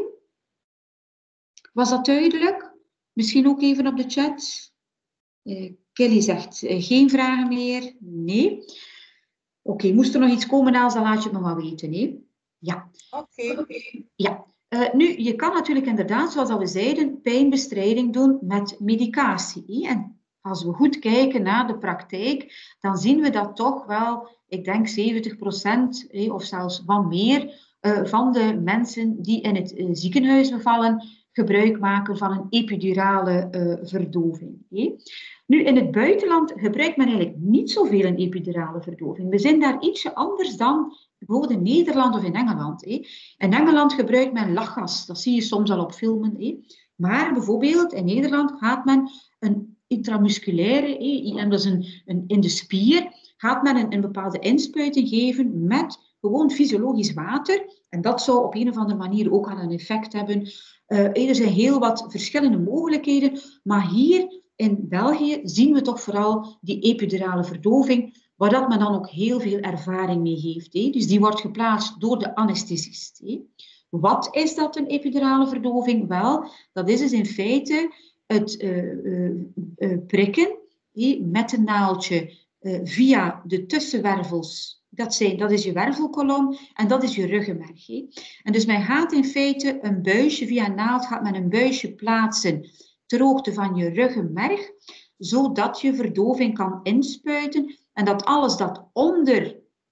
Was dat duidelijk? Misschien ook even op de chat. Uh, Kelly zegt uh, geen vragen meer. Nee. Oké, okay, moest er nog iets komen, dan laat je het nog maar weten. Hè? Ja. Oké. Okay. Ja. Uh, nu, je kan natuurlijk inderdaad, zoals we zeiden, pijnbestrijding doen met medicatie. En als we goed kijken naar de praktijk, dan zien we dat toch wel, ik denk zeventig procent eh, of zelfs wat meer uh, van de mensen die in het uh, ziekenhuis bevallen, gebruik maken van een epidurale uh, verdoving. Eh. Nu, in het buitenland gebruikt men eigenlijk niet zoveel een epidurale verdoving. We zijn daar ietsje anders dan bijvoorbeeld in Nederland of in Engeland. Hé. In Engeland gebruikt men lachgas, dat zie je soms al op filmen. Hé. Maar bijvoorbeeld in Nederland gaat men een intramusculaire, hé, en dat is een, een, in de spier, gaat men een, een bepaalde inspuiting geven met gewoon fysiologisch water. En dat zou op een of andere manier ook al een effect hebben. Uh, er zijn heel wat verschillende mogelijkheden, maar hier in België zien we toch vooral die epidurale verdoving, waar dat men dan ook heel veel ervaring mee heeft. Hè. Dus die wordt geplaatst door de anesthesist. Hè. Wat is dat, een epidurale verdoving? Wel, dat is dus in feite het uh, uh, uh, prikken he, met een naaldje uh, via de tussenwervels. Dat, zijn, dat is je wervelkolom en dat is je ruggenmerg. He. En dus men gaat in feite een buisje, via een naald gaat men een buisje plaatsen ter hoogte van je ruggenmerg, zodat je verdoving kan inspuiten en dat alles dat onder,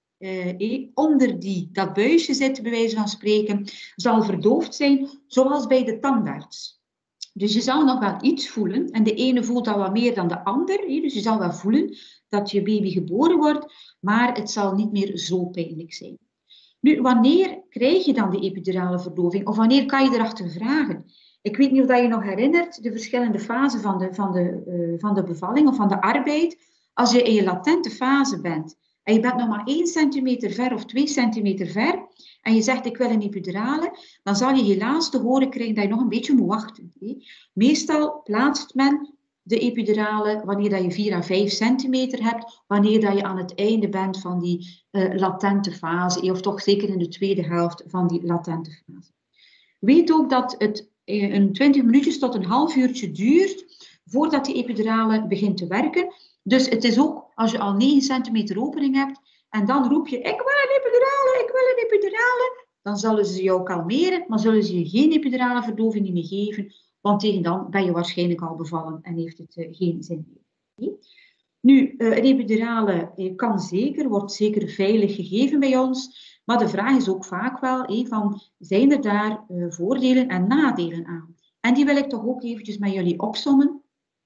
eh, onder die, dat buisje zit, bij wijze van spreken, zal verdoofd zijn, zoals bij de tandarts. Dus je zal nog wel iets voelen en de ene voelt dat wat meer dan de ander, hè? Dus je zal wel voelen dat je baby geboren wordt, maar het zal niet meer zo pijnlijk zijn. Nu, wanneer krijg je dan die epidurale verdoving of wanneer kan je erachter vragen? Ik weet niet of je nog herinnert de verschillende fasen van de, van, de, uh, van de bevalling of van de arbeid. Als je in je latente fase bent en je bent nog maar één centimeter ver of twee centimeter ver en je zegt ik wil een epidurale, dan zal je helaas te horen krijgen dat je nog een beetje moet wachten. Hè. Meestal plaatst men de epidurale wanneer dat je vier à vijf centimeter hebt, wanneer dat je aan het einde bent van die uh, latente fase, of toch zeker in de tweede helft van die latente fase. Weet ook dat het een twintig minuutjes tot een half uurtje duurt voordat die epidurale begint te werken. Dus het is ook als je al negen centimeter opening hebt en dan roep je ik wil een epidurale, ik wil een epidurale, dan zullen ze jou kalmeren, maar zullen ze je geen epidurale verdoving meer geven, want tegen dan ben je waarschijnlijk al bevallen en heeft het uh, geen zin meer. Nu, uh, een epidurale uh, kan zeker, wordt zeker veilig gegeven bij ons, maar de vraag is ook vaak wel, hey, van, zijn er daar uh, voordelen en nadelen aan? En die wil ik toch ook eventjes met jullie opsommen.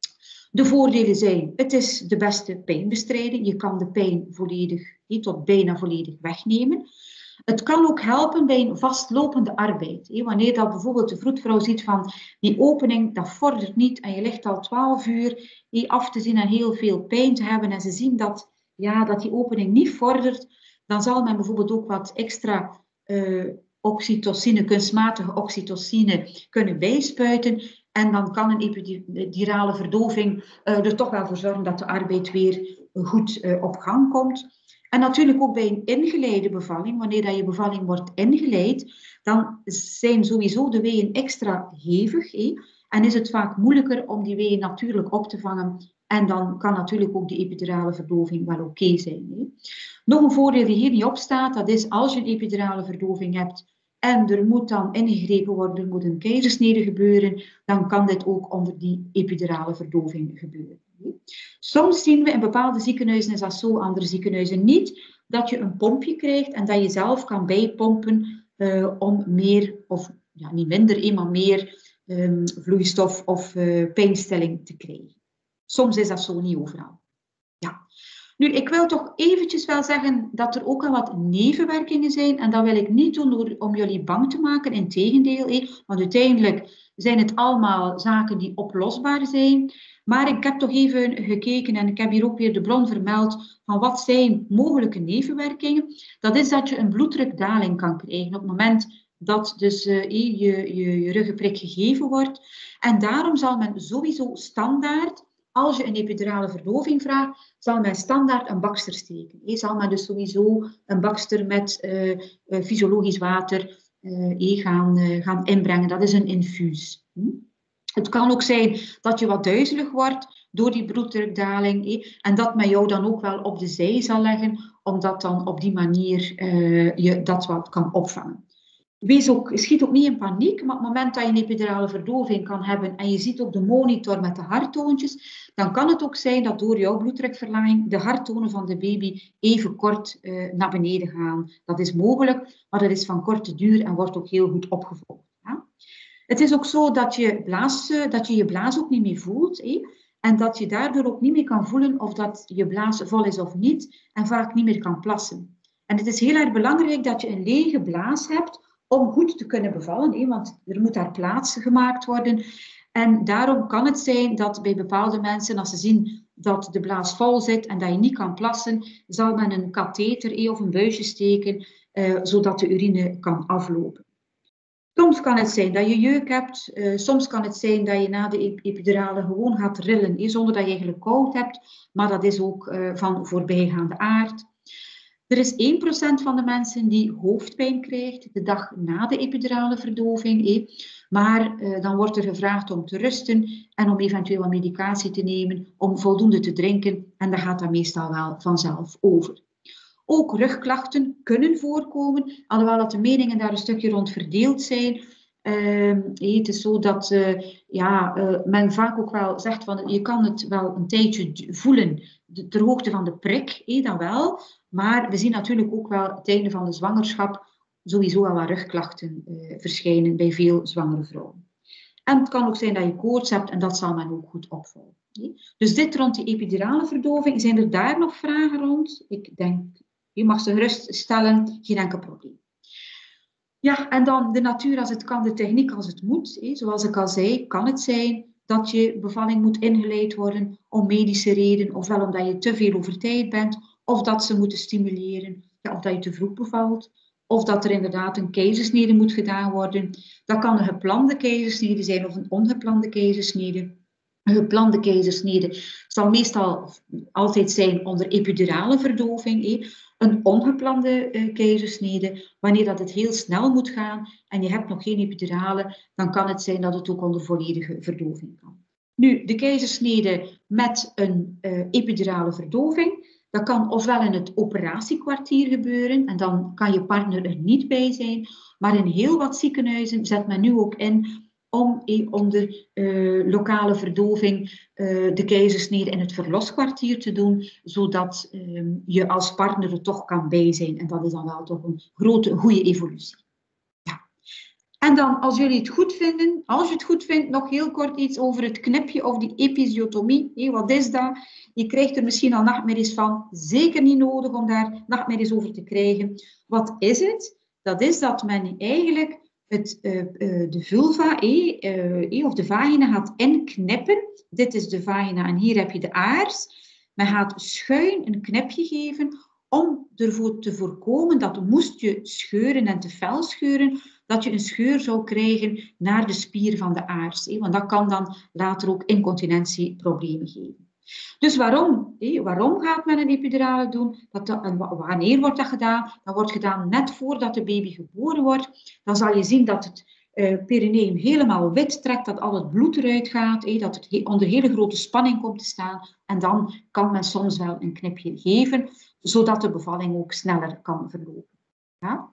De voordelen zijn, het is de beste pijnbestrijding. Je kan de pijn volledig, hey, tot bijna volledig wegnemen. Het kan ook helpen bij een vastlopende arbeid. Hey, wanneer dat bijvoorbeeld de vroedvrouw ziet van die opening, dat vordert niet en je ligt al twaalf uur hey, af te zien en heel veel pijn te hebben en ze zien dat, ja, dat die opening niet vordert, dan zal men bijvoorbeeld ook wat extra uh, oxytocine, kunstmatige oxytocine kunnen bijspuiten. En dan kan een epidurale verdoving uh, er toch wel voor zorgen dat de arbeid weer goed uh, op gang komt. En natuurlijk ook bij een ingeleide bevalling, wanneer dat je bevalling wordt ingeleid, dan zijn sowieso de weeën extra hevig. Hé? En is het vaak moeilijker om die weeën natuurlijk op te vangen. En dan kan natuurlijk ook de epidurale verdoving wel oké okay zijn. Hé? Nog een voordeel die hier niet op staat, dat is als je een epidurale verdoving hebt en er moet dan ingegrepen worden, er moet een keizersnede gebeuren, dan kan dit ook onder die epidurale verdoving gebeuren. Soms zien we in bepaalde ziekenhuizen, is dat zo, andere ziekenhuizen niet, dat je een pompje krijgt en dat je zelf kan bijpompen uh, om meer, of ja, niet minder, maar meer um, vloeistof of uh, pijnstilling te krijgen. Soms is dat zo, niet overal. Ja. Nu, ik wil toch eventjes wel zeggen dat er ook al wat nevenwerkingen zijn. En dat wil ik niet doen door, om jullie bang te maken. Integendeel, hé, want uiteindelijk zijn het allemaal zaken die oplosbaar zijn. Maar ik heb toch even gekeken en ik heb hier ook weer de bron vermeld van wat zijn mogelijke nevenwerkingen. Dat is dat je een bloeddrukdaling kan krijgen op het moment dat dus, uh, je, je, je ruggenprik gegeven wordt. En daarom zal men sowieso standaard, als je een epidurale verdoving vraagt, zal men standaard een bakster steken. Je zal men dus sowieso een bakster met uh, uh, fysiologisch water uh, gaan, uh, gaan inbrengen. Dat is een infuus. Hm? Het kan ook zijn dat je wat duizelig wordt door die bloeddrukdaling. Eh, en dat men jou dan ook wel op de zij zal leggen, omdat dan op die manier uh, je dat wat kan opvangen. Wees ook, schiet ook niet in paniek, maar op het moment dat je een epidurale verdoving kan hebben en je ziet ook de monitor met de harttoontjes, dan kan het ook zijn dat door jouw bloeddrukverlaging de harttonen van de baby even kort uh, naar beneden gaan. Dat is mogelijk, maar dat is van korte duur en wordt ook heel goed opgevolgd. Ja? Het is ook zo dat je, blaas, dat je je blaas ook niet meer voelt. Hé? En dat je daardoor ook niet meer kan voelen of dat je blaas vol is of niet. En vaak niet meer kan plassen. En het is heel erg belangrijk dat je een lege blaas hebt om goed te kunnen bevallen. Hé? Want er moet daar plaats gemaakt worden. En daarom kan het zijn dat bij bepaalde mensen, als ze zien dat de blaas vol zit en dat je niet kan plassen, zal men een katheter hé, of een buisje steken, uh, zodat de urine kan aflopen. Soms kan het zijn dat je jeuk hebt, uh, soms kan het zijn dat je na de epidurale gewoon gaat rillen, eh, zonder dat je eigenlijk koud hebt, maar dat is ook uh, van voorbijgaande aard. Er is één procent van de mensen die hoofdpijn krijgt de dag na de epidurale verdoving. Eh. Maar eh, dan wordt er gevraagd om te rusten en om eventueel een medicatie te nemen, om voldoende te drinken. En dan gaat dat meestal wel vanzelf over. Ook rugklachten kunnen voorkomen, alhoewel dat de meningen daar een stukje rond verdeeld zijn. Uh, het is zo dat uh, ja, uh, men vaak ook wel zegt van je kan het wel een tijdje voelen de, ter hoogte van de prik, eh, dat wel. Maar we zien natuurlijk ook wel het einde van de zwangerschap sowieso wel wat rugklachten uh, verschijnen bij veel zwangere vrouwen. En het kan ook zijn dat je koorts hebt en dat zal men ook goed opvolgen. Eh. Dus dit rond die epidurale verdoving, zijn er daar nog vragen rond? Ik denk, je mag ze gerust stellen, geen enkel probleem. Ja, en dan de natuur als het kan, de techniek als het moet. Eh. Zoals ik al zei, kan het zijn dat je bevalling moet ingeleid worden om medische redenen, ofwel omdat je te veel over tijd bent, of dat ze moeten stimuleren, ja, of dat je te vroeg bevalt, of dat er inderdaad een keizersnede moet gedaan worden. Dat kan een geplande keizersnede zijn of een ongeplande keizersnede. Een geplande keizersnede zal meestal altijd zijn onder epidurale verdoving. Eh. Een ongeplande uh, keizersnede, wanneer dat het heel snel moet gaan en je hebt nog geen epidurale, dan kan het zijn dat het ook onder volledige verdoving kan. Nu, de keizersnede met een uh, epidurale verdoving, dat kan ofwel in het operatiekwartier gebeuren en dan kan je partner er niet bij zijn, maar in heel wat ziekenhuizen zet men nu ook in om eh, onder uh, lokale verdoving uh, de keizersnede in het verloskwartier te doen, zodat uh, je als partner er toch kan bij zijn. En dat is dan wel toch een grote, goede evolutie. Ja. En dan, als jullie het goed vinden, als je het goed vindt, nog heel kort iets over het knipje of die episiotomie. Hey, wat is dat? Je krijgt er misschien al nachtmerries van. Zeker niet nodig om daar nachtmerries over te krijgen. Wat is het? Dat is dat men eigenlijk het, uh, uh, de vulva eh, uh, of de vagina gaat inknippen. Dit is de vagina en hier heb je de aars. Men gaat schuin een knipje geven om ervoor te voorkomen dat moest je scheuren en te fel scheuren, dat je een scheur zou krijgen naar de spier van de aars. Eh, want dat kan dan later ook incontinentieproblemen geven. Dus waarom? Eh, waarom gaat men een epidurale doen? Dat, en wanneer wordt dat gedaan? Dat wordt gedaan net voordat de baby geboren wordt. Dan zal je zien dat het uh, perineum helemaal wit trekt, dat al het bloed eruit gaat, eh, dat het he onder hele grote spanning komt te staan. En dan kan men soms wel een knipje geven, zodat de bevalling ook sneller kan verlopen. Ja?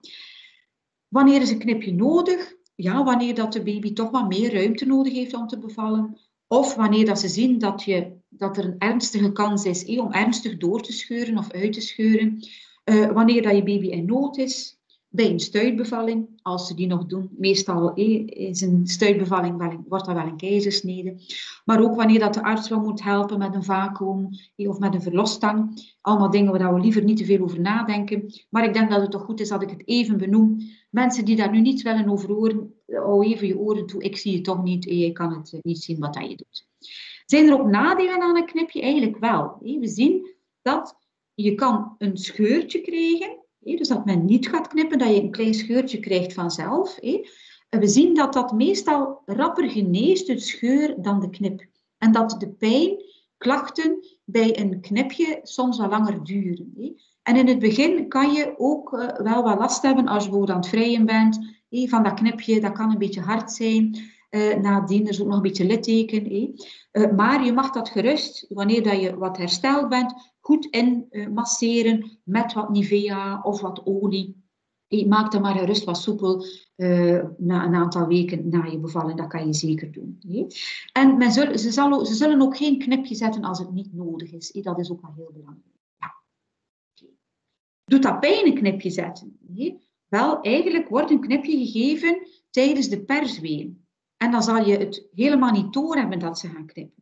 Wanneer is een knipje nodig? Ja, wanneer dat de baby toch wat meer ruimte nodig heeft om te bevallen. Of wanneer dat ze zien dat, je, dat er een ernstige kans is eh, om ernstig door te scheuren of uit te scheuren. Uh, wanneer dat je baby in nood is. Bij een stuitbevalling, als ze die nog doen. Meestal eh, is een stuitbevalling wel, wordt dat wel een keizersnede. Maar ook wanneer dat de arts wel moet helpen met een vacuüm eh, of met een verlosstang. Allemaal dingen waar we liever niet te veel over nadenken. Maar ik denk dat het toch goed is dat ik het even benoem. Mensen die daar nu niet willen over horen, hou even je oren toe. Ik zie het toch niet en je kan het niet zien wat dat je doet. Zijn er ook nadelen aan een knipje? Eigenlijk wel. We zien dat je kan een scheurtje krijgen. Dus dat men niet gaat knippen, dat je een klein scheurtje krijgt vanzelf. We zien dat dat meestal rapper geneest, het scheur, dan de knip. En dat de pijn, klachten bij een knipje soms wel langer duren. En in het begin kan je ook wel wat last hebben als je bijvoorbeeld aan het vrijen bent. Van dat knipje, dat kan een beetje hard zijn. Uh, nadien is ook nog een beetje litteken. Eh. Uh, maar je mag dat gerust, wanneer dat je wat hersteld bent, goed in uh, masseren met wat Nivea of wat olie. Eh, maak dan maar gerust wat soepel uh, na een aantal weken na je bevalling. Dat kan je zeker doen. Eh. En men zul, ze, zal, ze zullen ook geen knipje zetten als het niet nodig is. Eh. Dat is ook wel heel belangrijk. Ja. Okay. Doet dat pijn een knipje zetten? Eh. Wel, eigenlijk wordt een knipje gegeven tijdens de persween. En dan zal je het helemaal niet doorhebben dat ze gaan knippen.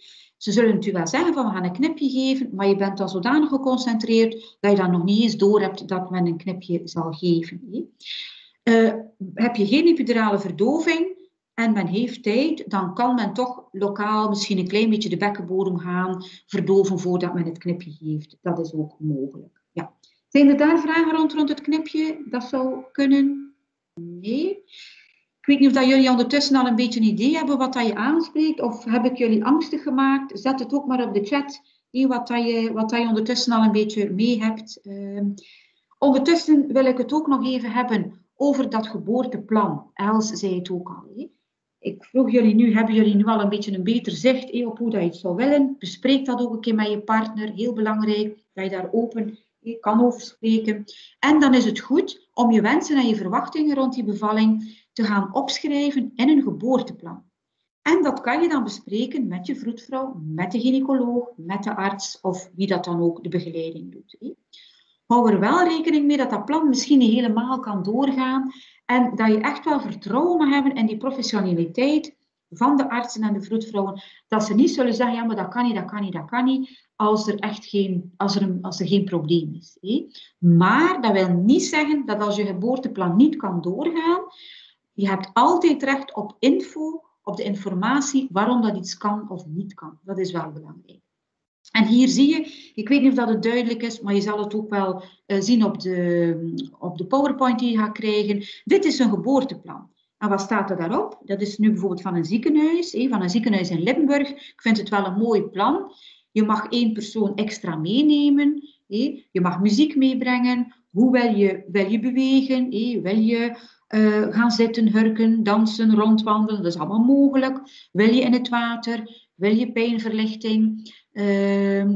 Ze zullen natuurlijk wel zeggen van we gaan een knipje geven, maar je bent dan zodanig geconcentreerd dat je dan nog niet eens doorhebt dat men een knipje zal geven. Uh, heb je geen epidurale verdoving en men heeft tijd, dan kan men toch lokaal misschien een klein beetje de bekkenbodem gaan verdoven voordat men het knipje geeft. Dat is ook mogelijk. Ja. Zijn er daar vragen rond, rond het knipje? Dat zou kunnen? Nee. Ik weet niet of dat jullie ondertussen al een beetje een idee hebben wat dat je aanspreekt. Of heb ik jullie angstig gemaakt? Zet het ook maar op de chat wat, dat je, wat dat je ondertussen al een beetje mee hebt. Uh, ondertussen wil ik het ook nog even hebben over dat geboorteplan. Els zei het ook al. Hè. Ik vroeg jullie nu, hebben jullie nu al een beetje een beter zicht hè, op hoe dat je het zou willen? Bespreek dat ook een keer met je partner. Heel belangrijk dat je daar open hè, kan over spreken. En dan is het goed om je wensen en je verwachtingen rond die bevalling te gaan opschrijven in een geboorteplan. En dat kan je dan bespreken met je vroedvrouw, met de gynaecoloog, met de arts of wie dat dan ook de begeleiding doet. Hè. Hou er wel rekening mee dat dat plan misschien niet helemaal kan doorgaan en dat je echt wel vertrouwen mag hebben in die professionaliteit van de artsen en de vroedvrouwen, dat ze niet zullen zeggen, ja, maar dat kan niet, dat kan niet, dat kan niet, als er echt geen, als er een, als er geen probleem is. Hè. Maar dat wil niet zeggen dat als je geboorteplan niet kan doorgaan, je hebt altijd recht op info, op de informatie waarom dat iets kan of niet kan. Dat is wel belangrijk. En hier zie je, ik weet niet of dat het duidelijk is, maar je zal het ook wel uh, zien op de, op de PowerPoint die je gaat krijgen. Dit is een geboorteplan. En wat staat er daarop? Dat is nu bijvoorbeeld van een ziekenhuis, hé, van een ziekenhuis in Limburg. Ik vind het wel een mooi plan. Je mag één persoon extra meenemen. Hé. Je mag muziek meebrengen. Hoe wil je, wil je bewegen? Hé. Wil je uh, gaan zitten, hurken, dansen, rondwandelen? Dat is allemaal mogelijk. Wil je in het water? Wil je pijnverlichting? Uh,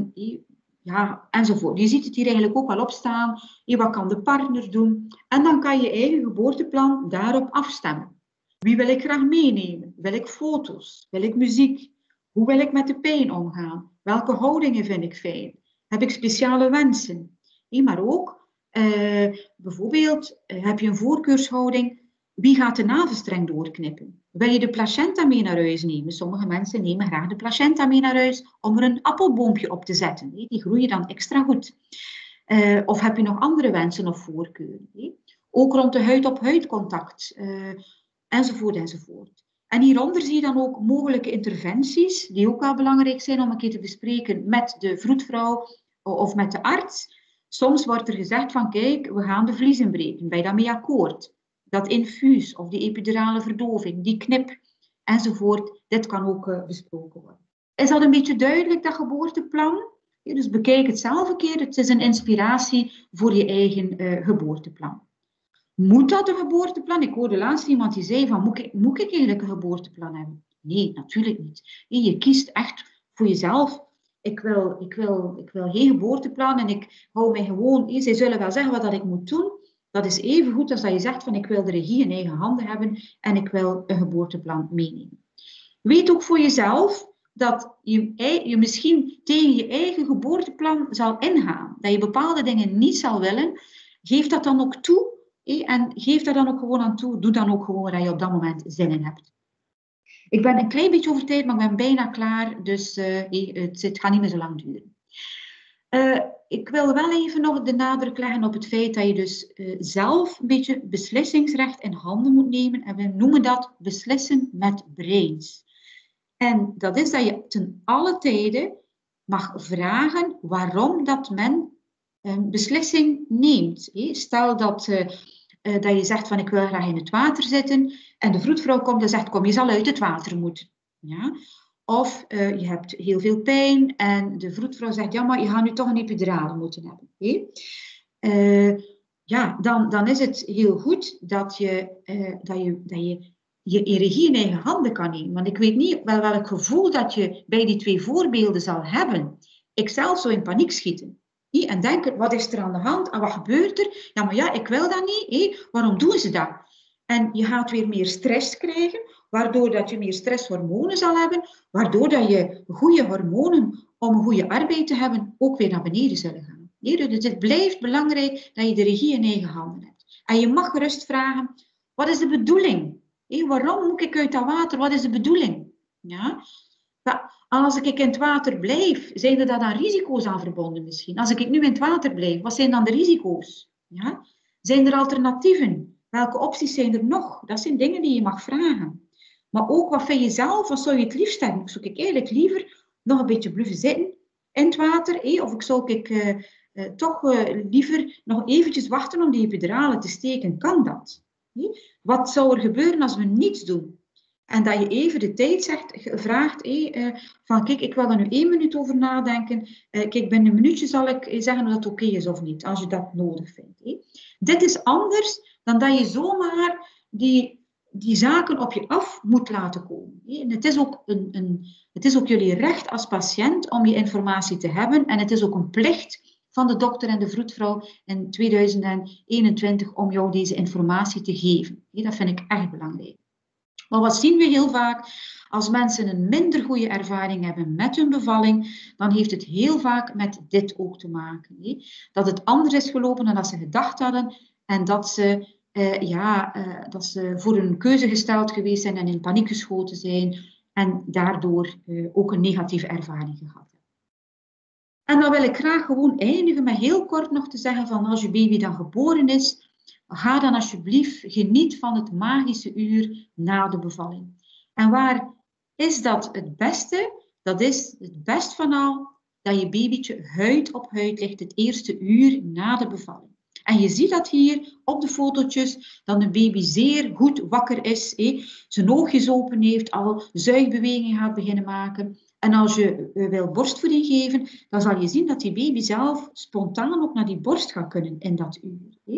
ja, enzovoort. Je ziet het hier eigenlijk ook al op staan. Wat kan de partner doen? En dan kan je eigen geboorteplan daarop afstemmen. Wie wil ik graag meenemen? Wil ik foto's? Wil ik muziek? Hoe wil ik met de pijn omgaan? Welke houdingen vind ik fijn? Heb ik speciale wensen? Maar ook, uh, bijvoorbeeld, uh, heb je een voorkeurshouding? Wie gaat de navelstreng doorknippen? Wil je de placenta mee naar huis nemen? Sommige mensen nemen graag de placenta mee naar huis om er een appelboompje op te zetten. Die groeien dan extra goed. Uh, of heb je nog andere wensen of voorkeuren? Ook rond de huid-op-huid contact, uh, enzovoort, enzovoort. En hieronder zie je dan ook mogelijke interventies, die ook wel belangrijk zijn om een keer te bespreken met de vroedvrouw of met de arts. Soms wordt er gezegd van, kijk, we gaan de vliezen breken. Ben je daarmee akkoord? Dat infuus of die epidurale verdoving, die knip enzovoort, dit kan ook uh, besproken worden. Is dat een beetje duidelijk, dat geboorteplan? Ja, dus bekijk het zelf een keer. Het is een inspiratie voor je eigen uh, geboorteplan. Moet dat een geboorteplan? Ik hoorde laatst iemand die zei van, moet ik, moet ik eigenlijk een geboorteplan hebben? Nee, natuurlijk niet. Je kiest echt voor jezelf. Ik wil, ik wil, ik wil geen geboorteplan en ik hou mij gewoon... Zij zullen wel zeggen wat dat ik moet doen. Dat is even goed als dat je zegt van, ik wil de regie in eigen handen hebben en ik wil een geboorteplan meenemen. Weet ook voor jezelf dat je, je misschien tegen je eigen geboorteplan zal ingaan. Dat je bepaalde dingen niet zal willen. Geef dat dan ook toe. En geef daar dan ook gewoon aan toe. Doe dan ook gewoon waar je op dat moment zin in hebt. Ik ben een klein beetje over tijd, maar ik ben bijna klaar. Dus uh, het, het gaat niet meer zo lang duren. Uh, ik wil wel even nog de nadruk leggen op het feit dat je dus uh, zelf een beetje beslissingsrecht in handen moet nemen. En we noemen dat beslissen met brains. En dat is dat je ten alle tijde mag vragen waarom dat men een beslissing neemt. Stel dat, uh, uh, dat je zegt van ik wil graag in het water zitten en de vroedvrouw komt en zegt kom je zal uit het water moeten. Ja? Of uh, je hebt heel veel pijn en de vroedvrouw zegt ja maar je gaat nu toch een epidurale moeten hebben. Uh, ja, dan, dan is het heel goed dat je, uh, dat je, dat je je regie in eigen handen kan nemen. Want ik weet niet wel welk gevoel dat je bij die twee voorbeelden zal hebben. Ik zelf zou in paniek schieten. En denken, wat is er aan de hand? En wat gebeurt er? Ja, maar ja, ik wil dat niet. Hé. Waarom doen ze dat? En je gaat weer meer stress krijgen, waardoor dat je meer stresshormonen zal hebben, waardoor dat je goede hormonen om een goede arbeid te hebben ook weer naar beneden zullen gaan. Dus het blijft belangrijk dat je de regie in eigen handen hebt. En je mag gerust vragen, wat is de bedoeling? Hé, waarom moet ik uit dat water? Wat is de bedoeling? Ja? Als ik in het water blijf, zijn er dan risico's aan verbonden misschien? Als ik nu in het water blijf, wat zijn dan de risico's? Ja? Zijn er alternatieven? Welke opties zijn er nog? Dat zijn dingen die je mag vragen. Maar ook, wat vind je zelf? Wat zou je het liefst hebben? Zou ik eigenlijk liever nog een beetje blijven zitten in het water? Eh? Of ik zou ik uh, uh, toch uh, liever nog eventjes wachten om die epidurale te steken? Kan dat? Eh? Wat zou er gebeuren als we niets doen? En dat je even de tijd zegt, vraagt, hé, uh, van kijk, ik wil er nu één minuut over nadenken. Uh, kijk, binnen een minuutje zal ik zeggen of dat oké is of niet, als je dat nodig vindt. Hé. Dit is anders dan dat je zomaar die, die zaken op je af moet laten komen. Hé. En het is ook een, een, het is ook jullie recht als patiënt om je informatie te hebben. En het is ook een plicht van de dokter en de vroedvrouw in tweeduizend eenentwintig om jou deze informatie te geven. Hé, dat vind ik echt belangrijk. Maar wat zien we heel vaak? Als mensen een minder goede ervaring hebben met hun bevalling, dan heeft het heel vaak met dit ook te maken. Hé? Dat het anders is gelopen dan dat ze gedacht hadden en dat ze, uh, ja, uh, dat ze voor een keuze gesteld geweest zijn en in paniek geschoten zijn en daardoor uh, ook een negatieve ervaring gehad hebben. En dan wil ik graag gewoon eindigen met heel kort nog te zeggen van als je baby dan geboren is, ga dan alsjeblieft, geniet van het magische uur na de bevalling. En waar is dat het beste? Dat is het best van al dat je babytje huid op huid ligt het eerste uur na de bevalling. En je ziet dat hier op de fotootjes, dat de baby zeer goed wakker is, hé, zijn oogjes open heeft, al zuigbewegingen gaat beginnen maken. En als je wil borstvoeding geven, dan zal je zien dat die baby zelf spontaan ook naar die borst gaat kunnen in dat uur. Hé.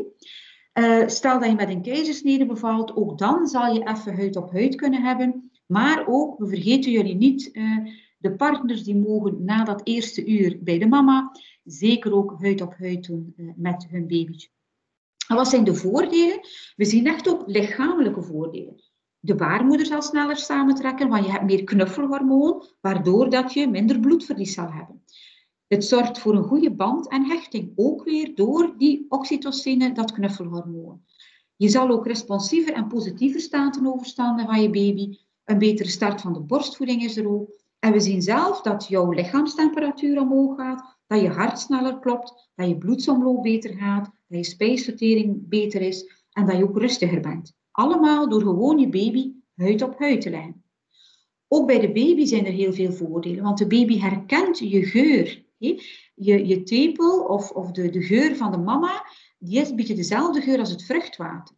Uh, stel dat je met een keizersnede bevalt, ook dan zal je even huid op huid kunnen hebben. Maar ook, we vergeten jullie niet, uh, de partners die mogen na dat eerste uur bij de mama zeker ook huid op huid doen uh, met hun babytje. En wat zijn de voordelen? We zien echt ook lichamelijke voordelen. De baarmoeder zal sneller samentrekken, want je hebt meer knuffelhormoon, waardoor dat je minder bloedverlies zal hebben. Het zorgt voor een goede band en hechting, ook weer door die oxytocine, dat knuffelhormoon. Je zal ook responsiever en positiever staan ten overstande van je baby. Een betere start van de borstvoeding is er ook. En we zien zelf dat jouw lichaamstemperatuur omhoog gaat, dat je hart sneller klopt, dat je bloedsomloop beter gaat, dat je spijsvertering beter is en dat je ook rustiger bent. Allemaal door gewoon je baby huid op huid te leggen. Ook bij de baby zijn er heel veel voordelen, want de baby herkent je geur. Je, je tepel of, of de, de geur van de mama, die is een beetje dezelfde geur als het vruchtwater.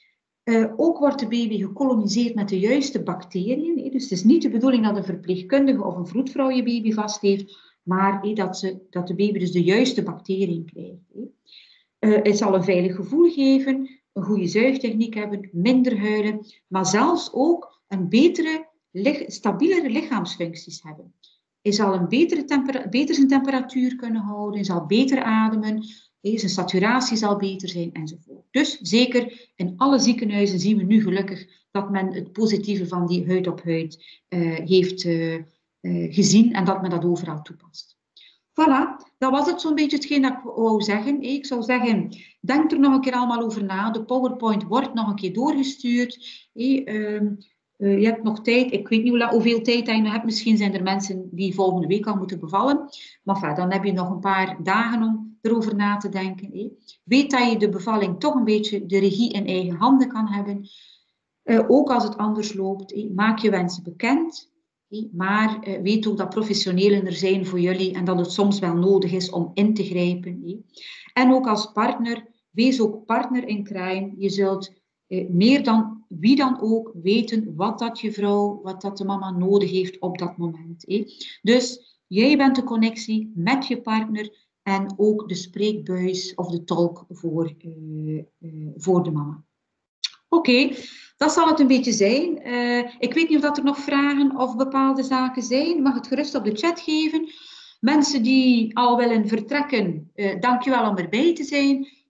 Uh, ook wordt de baby gekoloniseerd met de juiste bacteriën. He. Dus het is niet de bedoeling dat een verpleegkundige of een vroedvrouw je baby vast heeft, maar he, dat, ze, dat de baby dus de juiste bacteriën krijgt. He. Uh, het zal een veilig gevoel geven, een goede zuigtechniek hebben, minder huilen, maar zelfs ook een betere, stabielere lichaamsfuncties hebben. Hij zal een betere tempera- beter zijn temperatuur kunnen houden, hij zal beter ademen, zijn saturatie zal beter zijn enzovoort. Dus zeker in alle ziekenhuizen zien we nu gelukkig dat men het positieve van die huid op huid uh, heeft uh, uh, gezien en dat men dat overal toepast. Voilà, dat was het zo'n beetje hetgeen dat ik wou zeggen. Ik zou zeggen, denk er nog een keer allemaal over na. De PowerPoint wordt nog een keer doorgestuurd. Uh, je hebt nog tijd, ik weet niet hoe lang, hoeveel tijd je nog hebt. Misschien zijn er mensen die volgende week al moeten bevallen. Maar enfin, dan heb je nog een paar dagen om erover na te denken. Hé. Weet dat je de bevalling toch een beetje de regie in eigen handen kan hebben. Uh, ook als het anders loopt. Hé. Maak je wensen bekend. Hé. Maar uh, weet ook dat professionelen er zijn voor jullie. En dat het soms wel nodig is om in te grijpen. Hé. En ook als partner, wees ook partner in crime. Je zult uh, meer dan wie dan ook weten wat dat je vrouw, wat dat de mama nodig heeft op dat moment. Hé. Dus jij bent de connectie met je partner en ook de spreekbuis of de tolk voor, uh, uh, voor de mama. Oké, okay, dat zal het een beetje zijn. Uh, ik weet niet of dat er nog vragen of bepaalde zaken zijn. Mag het gerust op de chat geven. Mensen die al willen vertrekken, uh, dankjewel om erbij te zijn.